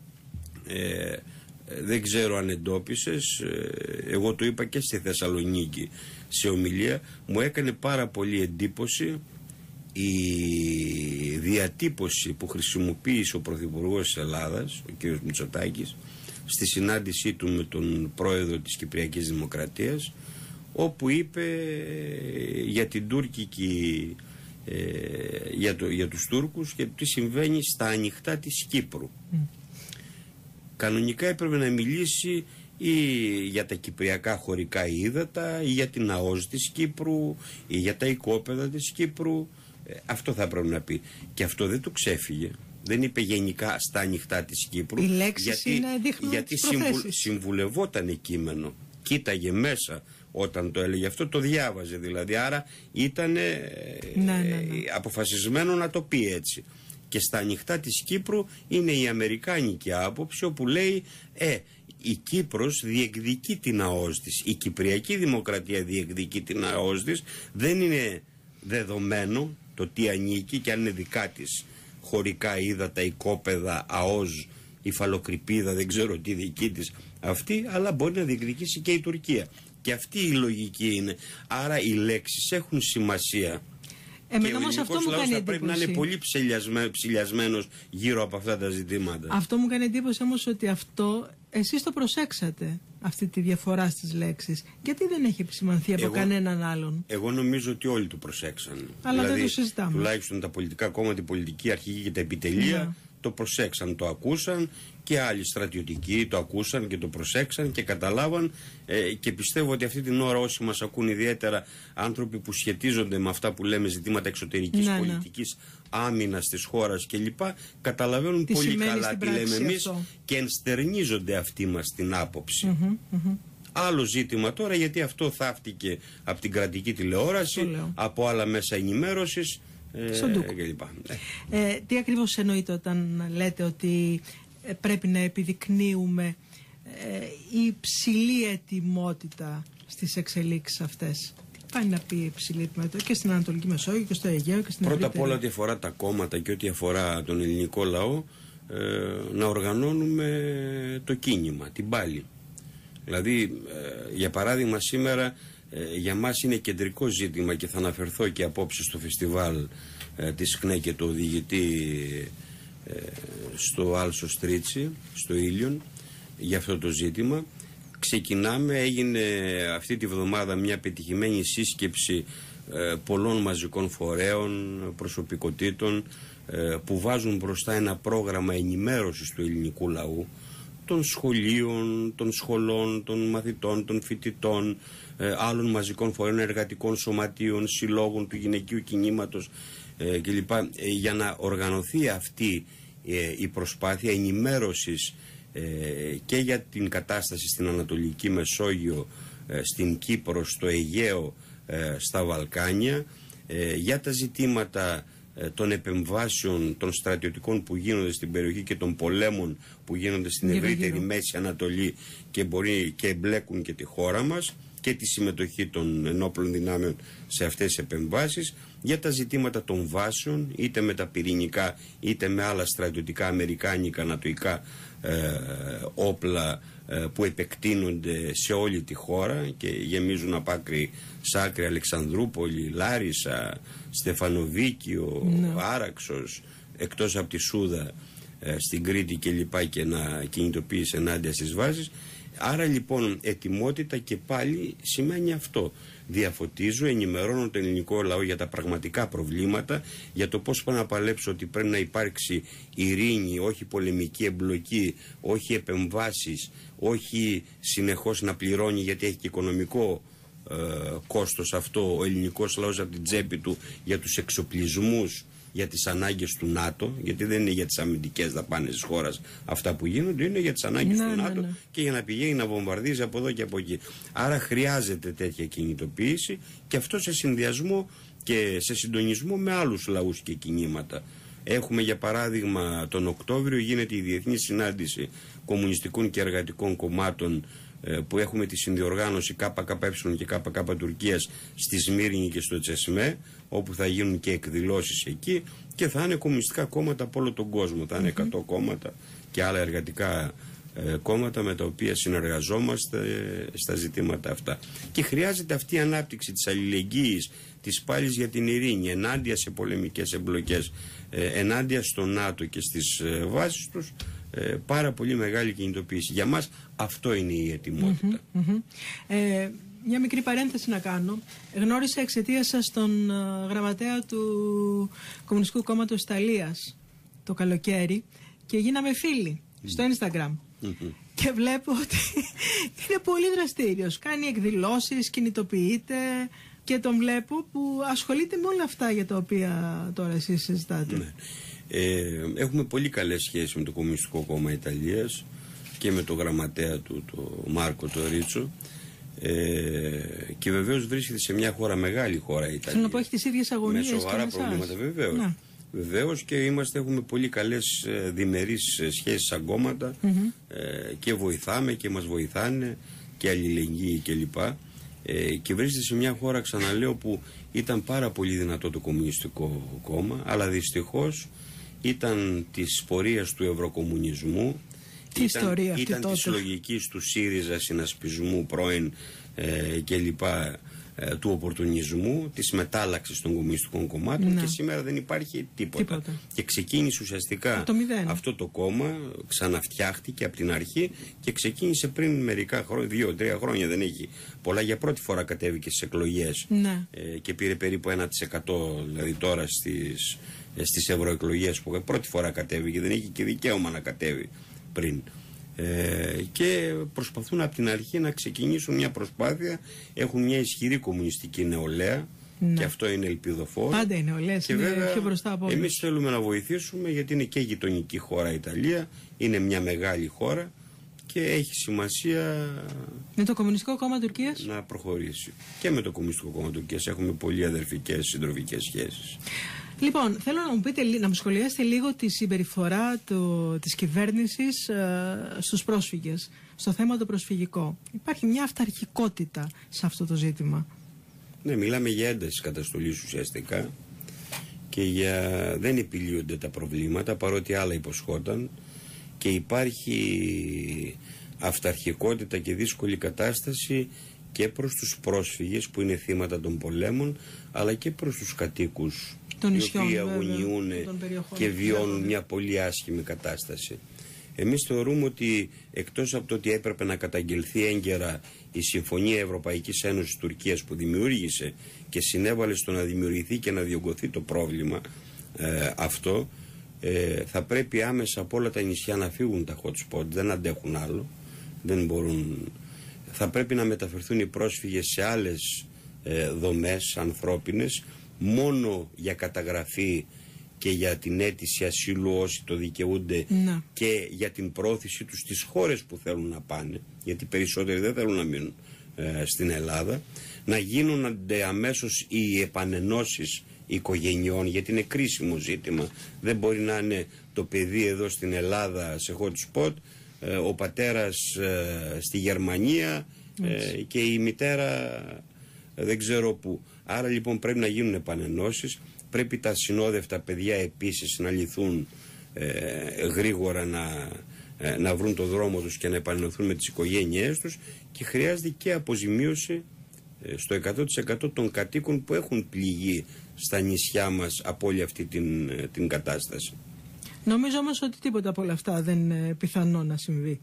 ε, δεν ξέρω αν εντόπισες, εγώ το είπα και στη Θεσσαλονίκη σε ομιλία, μου έκανε πάρα πολύ εντύπωση η διατύπωση που χρησιμοποίησε ο Πρωθυπουργός της Ελλάδας, ο κ. Μητσοτάκης, στη συνάντησή του με τον πρόεδρο της Κυπριακής Δημοκρατίας, όπου είπε για την τουρκική, ε, για, το, για τους Τούρκους και τι συμβαίνει στα ανοιχτά της Κύπρου. Mm. Κανονικά έπρεπε να μιλήσει ή για τα κυπριακά χωρικά ύδατα, ή για την ΑΟΣ της Κύπρου, ή για τα οικόπεδα της Κύπρου. Ε, αυτό θα πρέπει να πει. Και αυτό δεν του ξέφυγε. Δεν είπε γενικά στα ανοιχτά της Κύπρου. Οι λέξεις γιατί, είναι δείχνουν γιατί τις συμβου, συμβουλευόταν κείμενο. Κοίταγε μέσα όταν το έλεγε αυτό, το διάβαζε δηλαδή. Άρα ήταν ε, ναι, ναι, ναι. αποφασισμένο να το πει έτσι. Και στα ανοιχτά της Κύπρου είναι η αμερικάνικη άποψη, όπου λέει ε, η Κύπρος διεκδικεί την ΑΟΣ της, η Κυπριακή Δημοκρατία διεκδικεί την ΑΟΣ της, δεν είναι δεδομένο το τι ανήκει και αν είναι δικά της χωρικά ύδατα, οικόπεδα, ΑΟΣ, υφαλοκρηπίδα, δεν ξέρω τι δική της αυτή, αλλά μπορεί να διεκδικήσει και η Τουρκία. Και αυτή η λογική είναι. Άρα οι λέξεις έχουν σημασία. Εμένα όμως αυτό μου κάνει εντύπωση. Πρέπει να είναι πολύ ψηλιασμένος γύρω από αυτά τα ζητήματα. Αυτό μου κάνει εντύπωση όμως ότι αυτό εσείς το προσέξατε, αυτή τη διαφορά στις λέξεις. Γιατί δεν έχει επισημανθεί από εγώ, κανέναν άλλον? Εγώ νομίζω ότι όλοι το προσέξαν. Αλλά δηλαδή, δεν το συζητάμε. Τουλάχιστον τα πολιτικά κόμματα, η πολιτική αρχηγή και τα επιτελεία yeah. το προσέξαν, το ακούσαν, και άλλοι στρατιωτικοί το ακούσαν και το προσέξαν και καταλάβαν, ε, και πιστεύω ότι αυτή την ώρα όσοι μας ακούν, ιδιαίτερα άνθρωποι που σχετίζονται με αυτά που λέμε ζητήματα εξωτερικής ναι, πολιτικής, ναι. άμυνας της χώρας κλπ, καταλαβαίνουν τι πολύ καλά τι λέμε εμείς αυτό. Και ενστερνίζονται αυτή μας την άποψη. Mm-hmm, mm-hmm. Άλλο ζήτημα τώρα, γιατί αυτό θαύτηκε από την κρατική τηλεόραση, από άλλα μέσα ενημέρωσης ε, κλπ. Ε, τι ακριβώς εννοείτε όταν λέτε ότι πρέπει να επιδεικνύουμε ε, υψηλή ετοιμότητα στις εξελίξεις αυτές? Τι πάει να πει υψηλή ετοιμότητα και στην Ανατολική Μεσόγειο και στο Αιγαίο και στην Πρώτα απ' όλα, ό,τι αφορά τα κόμματα και ό,τι αφορά τον ελληνικό λαό, ε, να οργανώνουμε το κίνημα, την πάλη. Δηλαδή, ε, για παράδειγμα, σήμερα ε, για μας είναι κεντρικό ζήτημα, και θα αναφερθώ και απόψε στο φεστιβάλ ε, της ΧΝΕ και το οδηγητή ε, στο Άλσο Στρίτσι, στο Ήλιον, για αυτό το ζήτημα. Ξεκινάμε, έγινε αυτή τη βδομάδα μια πετυχημένη σύσκεψη ε, πολλών μαζικών φορέων, προσωπικότητων ε, που βάζουν μπροστά ένα πρόγραμμα ενημέρωσης του ελληνικού λαού, των σχολείων, των σχολών, των μαθητών, των φοιτητών, ε, άλλων μαζικών φορέων, εργατικών σωματείων, συλλόγων του γυναικείου κινήματος ε, κλπ. Ε, για να οργανωθεί αυτή ε, η προσπάθεια ενημέρωσης ε, και για την κατάσταση στην Ανατολική Μεσόγειο, ε, στην Κύπρο, στο Αιγαίο, ε, στα Βαλκάνια, ε, για τα ζητήματα των επεμβάσεων των στρατιωτικών που γίνονται στην περιοχή και των πολέμων που γίνονται στην ευρύτερη Μέση Ανατολή και μπορεί και εμπλέκουν και τη χώρα μας, και τη συμμετοχή των ενόπλων δυνάμεων σε αυτές τις επεμβάσεις, για τα ζητήματα των βάσεων, είτε με τα πυρηνικά είτε με άλλα στρατιωτικά, αμερικάνικα, νατοϊκά ε, όπλα ε, που επεκτείνονται σε όλη τη χώρα και γεμίζουν από άκρη σ' άκρη Αλεξανδρούπολη, Λάρισα, Στεφανοβίκιο, no. Άραξος, εκτός από τη Σούδα ε, στην Κρήτη και λοιπά, και να κινητοποιήσει ενάντια στις βάσεις. Άρα λοιπόν ετοιμότητα και πάλι σημαίνει αυτό. Διαφωτίζω, ενημερώνω τον ελληνικό λαό για τα πραγματικά προβλήματα, για το πώς πάω να παλέψω ότι πρέπει να υπάρξει ειρήνη, όχι πολεμική εμπλοκή, όχι επεμβάσεις, όχι συνεχώς να πληρώνει, γιατί έχει και οικονομικό ε, κόστος αυτό ο ελληνικός λαός από την τσέπη του, για τους εξοπλισμούς, για τις ανάγκες του ΝΑΤΟ, γιατί δεν είναι για τις αμυντικές δαπάνες της χώρας αυτά που γίνονται, είναι για τις ανάγκες ναι, του ναι, ΝΑΤΟ ναι. και για να πηγαίνει να βομβαρδίζει από εδώ και από εκεί. Άρα χρειάζεται τέτοια κινητοποίηση, και αυτό σε συνδυασμό και σε συντονισμό με άλλους λαούς και κινήματα. Έχουμε για παράδειγμα τον Οκτώβριο γίνεται η Διεθνή Συνάντηση Κομμουνιστικών και Εργατικών Κομμάτων, που έχουμε τη συνδιοργάνωση ΚΚΕ και ΚΚ Τουρκίας στη Σμύρνη και στο Τσεσμέ, όπου θα γίνουν και εκδηλώσεις εκεί, και θα είναι κομμουνιστικά κόμματα από όλο τον κόσμο. Θα είναι εκατό κόμματα και άλλα εργατικά ε, κόμματα με τα οποία συνεργαζόμαστε ε, στα ζητήματα αυτά. Και χρειάζεται αυτή η ανάπτυξη της αλληλεγγύης, της πάλης για την ειρήνη, ενάντια σε πολεμικές εμπλοκές, ε, ενάντια στο ΝΑΤΟ και στις ε, βάσεις τους. Ε, πάρα πολύ μεγάλη κινητοποίηση. Για μας αυτό είναι η ετοιμότητα. Mm-hmm, mm-hmm. Ε, μια μικρή παρένθεση να κάνω. Γνώρισα εξαιτίας σας τον uh, γραμματέα του Κομμουνιστικού Κόμματος Ιταλίας το καλοκαίρι και γίναμε φίλοι mm. στο Instagram. Mm-hmm. Και βλέπω ότι είναι πολύ δραστήριος. Κάνει εκδηλώσεις, κινητοποιείται, και τον βλέπω που ασχολείται με όλα αυτά για τα οποία τώρα εσείς συζητάτε. Mm. Ε, έχουμε πολύ καλές σχέσεις με το Κομμουνιστικό Κόμμα Ιταλίας και με το γραμματέα του, το Μάρκο το Ρίτσο, ε, και βεβαίως βρίσκεται σε μια χώρα, μεγάλη χώρα η Ιταλία. Θέλω να πω, έχει τις ίδιες αγωνίες με σοβαρά προβλήματα, βεβαίως. Ναι. Βεβαίως, και είμαστε, έχουμε πολύ καλές ε, διμερείς ε, σχέσεις σαν κόμματα, mm-hmm. ε, και βοηθάμε και μας βοηθάνε και αλληλεγγύη κλπ. Ε, και βρίσκεται σε μια χώρα, ξαναλέω, που ήταν πάρα πολύ δυνατό το Κομμουνιστικό Κόμμα, αλλά δυστυχώς ήταν της πορείας του ευρωκομμουνισμού, τι ήταν, ιστορία ήταν της λογικής του ΣΥΡΙΖΑ, συνασπισμού πρώην ε, κλπ, ε, ε, του οπορτουνισμού, της μετάλλαξης των κομμουνιστικών κομμάτων, ναι. Και σήμερα δεν υπάρχει τίποτα. τίποτα. Και ξεκίνησε ουσιαστικά το αυτό το κόμμα, ξαναφτιάχτηκε από την αρχή και ξεκίνησε πριν μερικά χρόνια, δύο-τρία χρόνια, δεν έχει πολλά. Για πρώτη φορά κατέβηκε στις εκλογές, ναι. ε, και πήρε περίπου ένα τοις εκατό, δηλαδή τώρα στις, ε, στις ευρωεκλογές που πρώτη φορά κατέβηκε, δεν έχει και δικαίωμα να κατέβει πριν. Ε, και προσπαθούν από την αρχή να ξεκινήσουν μια προσπάθεια. Έχουν μια ισχυρή κομμουνιστική νεολαία, ναι. Και αυτό είναι ελπιδοφόρο. Πάντα είναι νεολαίες, είναι βέβαια, πιο μπροστά από όλους. Εμείς θέλουμε να βοηθήσουμε, γιατί είναι και γειτονική χώρα η Ιταλία, είναι μια μεγάλη χώρα και έχει σημασία με το Κομμουνιστικό Κόμμα Τουρκίας να προχωρήσει. Και με το Κομμουνιστικό Κόμμα Τουρκίας έχουμε πολύ αδερφικές συντροφικές σχέσεις. Λοιπόν, θέλω να μου πείτε, να μου σχολιάσετε λίγο τη συμπεριφορά του, της κυβέρνησης ε, στους πρόσφυγες, στο θέμα το προσφυγικό. Υπάρχει μια αυταρχικότητα σε αυτό το ζήτημα. Ναι, μιλάμε για ένταση καταστολής ουσιαστικά και για δεν επιλύονται τα προβλήματα, παρότι άλλα υποσχόταν, και υπάρχει αυταρχικότητα και δύσκολη κατάσταση και προς τους πρόσφυγες που είναι θύματα των πολέμων, αλλά και προς τους κατοίκους των οι οποίοι αγωνιούν και βιώνουν μια πολύ άσχημη κατάσταση. Εμείς θεωρούμε ότι εκτός από το ότι έπρεπε να καταγγελθεί έγκαιρα η Συμφωνία Ευρωπαϊκής Ένωσης Τουρκίας που δημιούργησε και συνέβαλε στο να δημιουργηθεί και να διωγγωθεί το πρόβλημα ε, αυτό, ε, θα πρέπει άμεσα από όλα τα νησιά να φύγουν τα hot spot, δεν αντέχουν άλλο, δεν μπορούν. Θα πρέπει να μεταφερθούν οι πρόσφυγες σε άλλες ε, δομές ανθρώπινες, μόνο για καταγραφή και για την αίτηση ασύλου όσοι το δικαιούνται, να. Και για την πρόθεση τους στις χώρες που θέλουν να πάνε, γιατί περισσότεροι δεν θέλουν να μείνουν ε, στην Ελλάδα, να γίνονται αμέσως οι επανενώσεις οικογενειών, γιατί είναι κρίσιμο ζήτημα. Δεν μπορεί να είναι το παιδί εδώ στην Ελλάδα σε hot spot, ε, ο πατέρας ε, στη Γερμανία ε, και η μητέρα ε, δεν ξέρω πού. Άρα λοιπόν πρέπει να γίνουν επανενώσεις. Πρέπει τα συνόδευτα παιδιά επίσης να λυθούν ε, γρήγορα, να, ε, να βρουν το δρόμο τους και να επανενωθούν με τις οικογένειές τους, και χρειάζεται και αποζημίωση ε, στο εκατό τοις εκατό των κατοίκων που έχουν πληγεί στα νησιά μας από όλη αυτή την, ε, την κατάσταση. Νομίζω όμως ότι τίποτα από όλα αυτά δεν είναι πιθανό να συμβεί.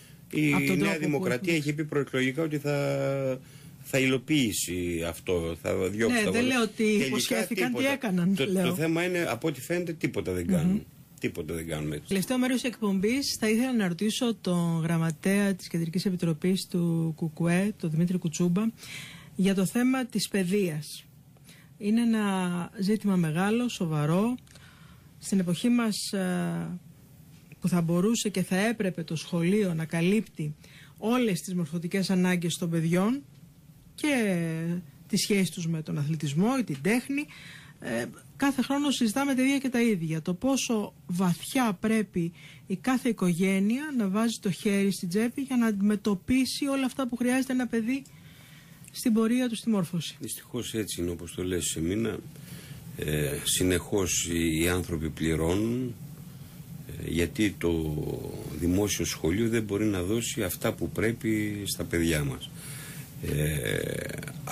Η Νέα Δημοκρατία έχει πει προεκλογικά ότι θα... θα υλοποιήσει αυτό, θα διώξει ναι, τα δεν λέω ότι υποσχέθηκαν, τι έκαναν. Το, το θέμα είναι, από ό,τι φαίνεται, τίποτα δεν κάνουν. Mm-hmm. Τίποτα δεν κάνουν. Τελευταίο μέρος της εκπομπής θα ήθελα να ρωτήσω τον γραμματέα της Κεντρικής Επιτροπής του ΚΚΕ, τον Δημήτρη Κουτσούμπα, για το θέμα της παιδείας. Είναι ένα ζήτημα μεγάλο, σοβαρό. Στην εποχή μας που θα μπορούσε και θα έπρεπε το σχολείο να καλύπτει όλες τις μορφωτικές ανάγκες των παιδιών και τη σχέση τους με τον αθλητισμό ή την τέχνη, ε, κάθε χρόνο συζητάμε τα ίδια και τα ίδια. Το πόσο βαθιά πρέπει η κάθε οικογένεια να βάζει το χέρι στην τσέπη για να αντιμετωπίσει όλα αυτά που χρειάζεται ένα παιδί στην πορεία του στη μόρφωση. Δυστυχώς έτσι είναι, όπως το λες σε μήνα. Ε, συνεχώς οι άνθρωποι πληρώνουν, ε, γιατί το δημόσιο σχολείο δεν μπορεί να δώσει αυτά που πρέπει στα παιδιά μας. Ε,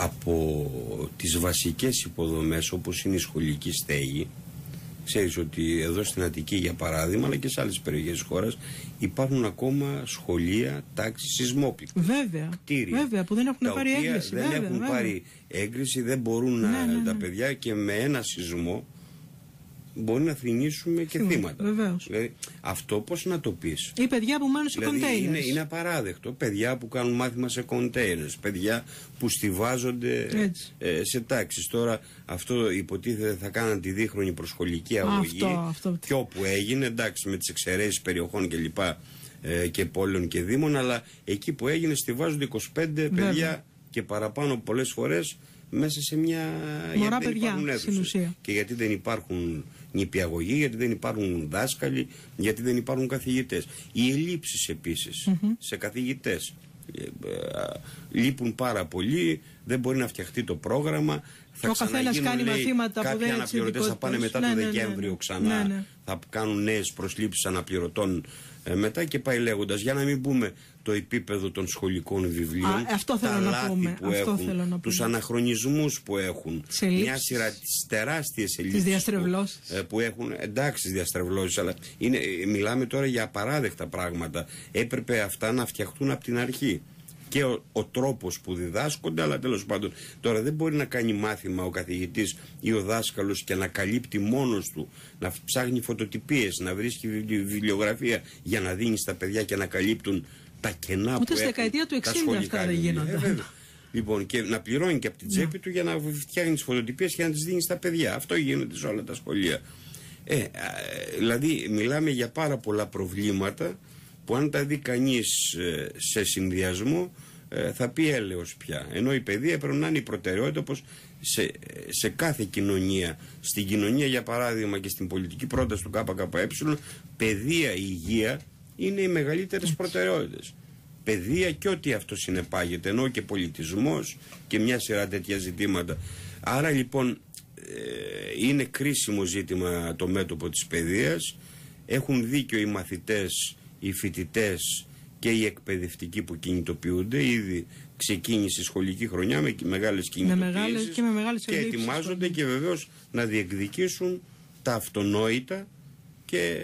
από τις βασικές υποδομές όπως είναι η σχολική στέγη, ξέρεις ότι εδώ στην Αττική για παράδειγμα, αλλά και σε άλλες περιοχές της χώρας, υπάρχουν ακόμα σχολεία τάξης σεισμόπληκτης. Βέβαια, κτίρια, βέβαια, που δεν έχουν πάρει έγκριση. Δεν βέβαια, έχουν βέβαια. πάρει έγκριση, δεν μπορούν ναι, να, ναι, ναι. τα παιδιά, και με ένα σεισμό μπορεί να θρηνήσουμε και Φύμα, θύματα. Βεβαίως. Δηλαδή, αυτό πώς να το πεις. Ή παιδιά που μένουν σε δηλαδή, κοντέινερς. Είναι, είναι απαράδεκτο. Παιδιά που κάνουν μάθημα σε κοντέινερς. Παιδιά που στιβάζονται ε, σε τάξεις. Τώρα αυτό υποτίθεται θα κάναν τη δίχρονη προσχολική αγωγή. Αυτό, αυτό. Και όπου έγινε, εντάξει, με τις εξαιρέσεις περιοχών κλπ. Ε, και πόλεων και δήμων, αλλά εκεί που έγινε στιβάζονται είκοσι πέντε Βέβαια. παιδιά και παραπάνω πολλές φορές μέσα σε μια. Μωρά παιδιά, στην ουσία. Και γιατί δεν υπάρχουν νηπιαγωγοί, γιατί δεν υπάρχουν δάσκαλοι, γιατί δεν υπάρχουν καθηγητές. Οι ελλείψεις επίσης mm-hmm. σε καθηγητές ε, ε, λείπουν πάρα πολύ, δεν μπορεί να φτιαχτεί το πρόγραμμα. Θα ο καθένας κάνει λέει, μαθήματα που δεν κάποιοι αναπληρωτές θα πάνε μετά ναι, το ναι, Δεκέμβριο ναι, ξανά, ναι, ναι. θα κάνουν νέες προσλήψεις αναπληρωτών ε, μετά και πάει λέγοντας. Για να μην πούμε το επίπεδο των σχολικών βιβλίων, Α, αυτό τα να λάθη πούμε, που αυτό έχουν, τους αναχρονισμούς που έχουν, μια σειρά τις τεράστιες ελλείψεις που, ε, που έχουν. Εντάξει, διαστρεβλώσεις, αλλά είναι, μιλάμε τώρα για απαράδεκτα πράγματα. Έπρεπε αυτά να φτιαχτούν από την αρχή. Και ο, ο τρόπος που διδάσκονται, αλλά τέλος πάντων τώρα δεν μπορεί να κάνει μάθημα ο καθηγητής ή ο δάσκαλος και να καλύπτει μόνος του, να ψάχνει φωτοτυπίες, να βρίσκει βιβλιογραφία για να δίνει στα παιδιά και να καλύπτουν τα κενά. Ούτε που στη δεκαετία του εξήντα αυτά δεν γίνονταν. Ε, λοιπόν, και να πληρώνει και από την τσέπη yeah. του για να φτιάχνει τις φωτοτυπίες και να τις δίνει στα παιδιά. Αυτό γίνεται σε όλα τα σχολεία. Ε, δηλαδή μιλάμε για πάρα πολλά προβλήματα που αν τα δει κανείς ε, σε συνδυασμό ε, θα πει έλεος πια. Ενώ η παιδεία πρέπει να είναι η προτεραιότητα, όπως σε, σε κάθε κοινωνία. Στην κοινωνία, για παράδειγμα, και στην πολιτική πρόταση του ΚΚΕ, παιδεία, υγεία είναι οι μεγαλύτερες προτεραιότητες. Παιδεία και ό,τι αυτό συνεπάγεται, ενώ και πολιτισμός και μια σειρά τέτοια ζητήματα. Άρα λοιπόν ε, είναι κρίσιμο ζήτημα το μέτωπο της παιδείας. Έχουν δίκιο οι μαθητές, οι φοιτητές και οι εκπαιδευτικοί που κινητοποιούνται. Ήδη ξεκίνησε η σχολική χρονιά με μεγάλες κινητοποιήσεις και, με μεγάλες και ετοιμάζονται και βεβαίως να διεκδικήσουν τα αυτονόητα, και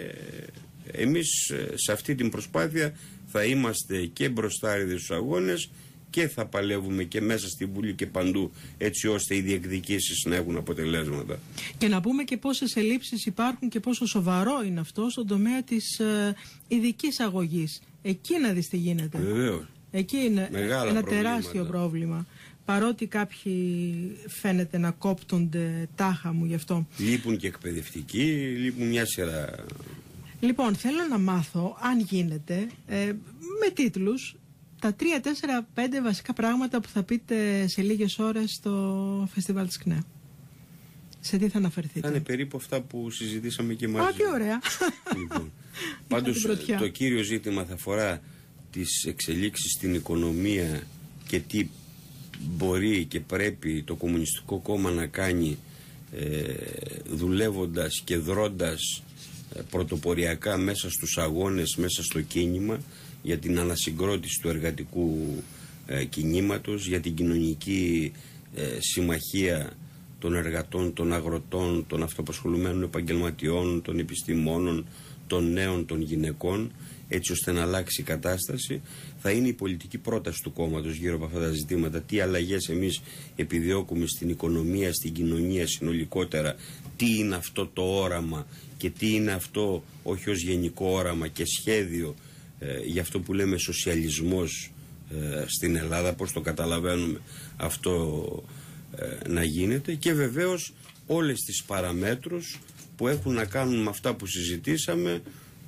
εμείς σε αυτή την προσπάθεια θα είμαστε και μπροστάριδες στους αγώνες και θα παλεύουμε και μέσα στη Βουλή και παντού, έτσι ώστε οι διεκδικήσεις να έχουν αποτελέσματα. Και να πούμε και πόσες ελλείψεις υπάρχουν και πόσο σοβαρό είναι αυτό στον τομέα της ε, ειδικής αγωγής. Εκεί να δεις τι γίνεται. Βεβαίως. Εκεί είναι μεγάλα ένα προβλήματα. Τεράστιο πρόβλημα. Παρότι κάποιοι φαίνεται να κόπτονται τάχα μου γι' αυτό. Λείπουν και εκπαιδευτικοί, λείπουν μια σειρά. Λοιπόν, θέλω να μάθω, αν γίνεται, ε, με τίτλους, τα τρία, τέσσερα, πέντε βασικά πράγματα που θα πείτε σε λίγες ώρες στο φεστιβάλ της ΚΝΕ. Σε τι θα αναφερθείτε? Θα είναι περίπου αυτά που συζητήσαμε και μαζί. Α, τι ωραία. Λοιπόν, πάντως το κύριο ζήτημα θα αφορά τις εξελίξεις στην οικονομία και τι μπορεί και πρέπει το Κομμουνιστικό Κόμμα να κάνει ε, δουλεύοντας και δρώντας ε, πρωτοποριακά μέσα στους αγώνες, μέσα στο κίνημα για την ανασυγκρότηση του εργατικού ε, κινήματος, για την κοινωνική ε, συμμαχία των εργατών, των αγροτών, των αυτοαπασχολουμένων επαγγελματιών, των επιστημόνων, των νέων, των γυναικών, έτσι ώστε να αλλάξει η κατάσταση. Θα είναι η πολιτική πρόταση του κόμματος γύρω από αυτά τα ζητήματα. Τι αλλαγές εμείς επιδιώκουμε στην οικονομία, στην κοινωνία συνολικότερα, τι είναι αυτό το όραμα και τι είναι αυτό, όχι ως γενικό όραμα και σχέδιο, ε, για αυτό που λέμε σοσιαλισμός ε, στην Ελλάδα, πώς το καταλαβαίνουμε αυτό ε, να γίνεται, και βεβαίως όλες τις παραμέτρους που έχουν να κάνουν με αυτά που συζητήσαμε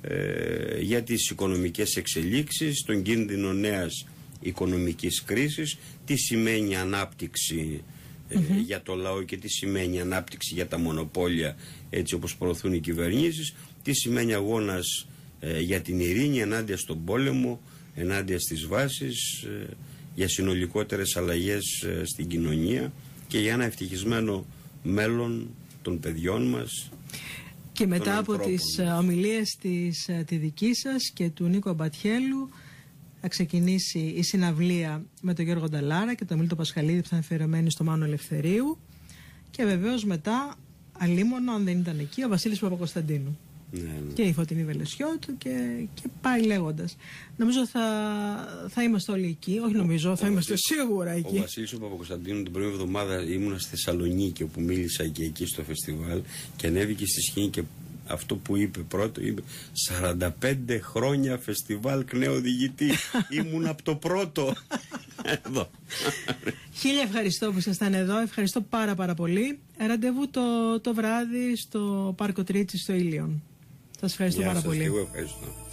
ε, για τις οικονομικές εξελίξεις, τον κίνδυνο νέας οικονομικής κρίσης, τι σημαίνει ανάπτυξη ε, mm-hmm. για το λαό και τι σημαίνει ανάπτυξη για τα μονοπόλια, έτσι όπως προωθούν οι κυβερνήσεις, τι σημαίνει αγώνας ε, για την ειρήνη ενάντια στον πόλεμο, ενάντια στις βάσεις, ε, για συνολικότερες αλλαγές ε, στην κοινωνία και για ένα ευτυχισμένο μέλλον των παιδιών μας. Και μετά από τις ομιλίες της, τη δική σας και του Νίκο Αμπατιέλου θα ξεκινήσει η συναυλία με τον Γιώργο Νταλάρα και τον Μίλτο Πασχαλίδη που θα είναι αφιερωμένοι στο Μάνο Ελευθερίου, και βεβαίως μετά, αλίμονο αν δεν ήταν εκεί, ο Βασίλης Παπακοσταντίνου. Ναι, ναι. Και η Φωτεινή Βελεσιώτου και, και πάει λέγοντας. Νομίζω θα, θα είμαστε όλοι εκεί. Όχι νομίζω, θα ο είμαστε Βασίλης, σίγουρα εκεί. Ο Βασίλης ο Παπακοσταντίνου την προηγούμενη εβδομάδα ήμουνα στη Θεσσαλονίκη, όπου μίλησα και εκεί στο φεστιβάλ, και ανέβηκε στη σκηνή και αυτό που είπε πρώτο, είπε σαράντα πέντε χρόνια φεστιβάλ ΚΝΕ οδηγητή. Ήμουν από το πρώτο. Εδώ. Χίλια ευχαριστώ που ήσασταν εδώ. Ευχαριστώ πάρα πάρα πολύ. Ραντεβού το, το βράδυ στο Πάρκο Τρίτσι στο Ήλιον. Σας ευχαριστώ Γεια πάρα σας, πολύ. Και εγώ ευχαριστώ.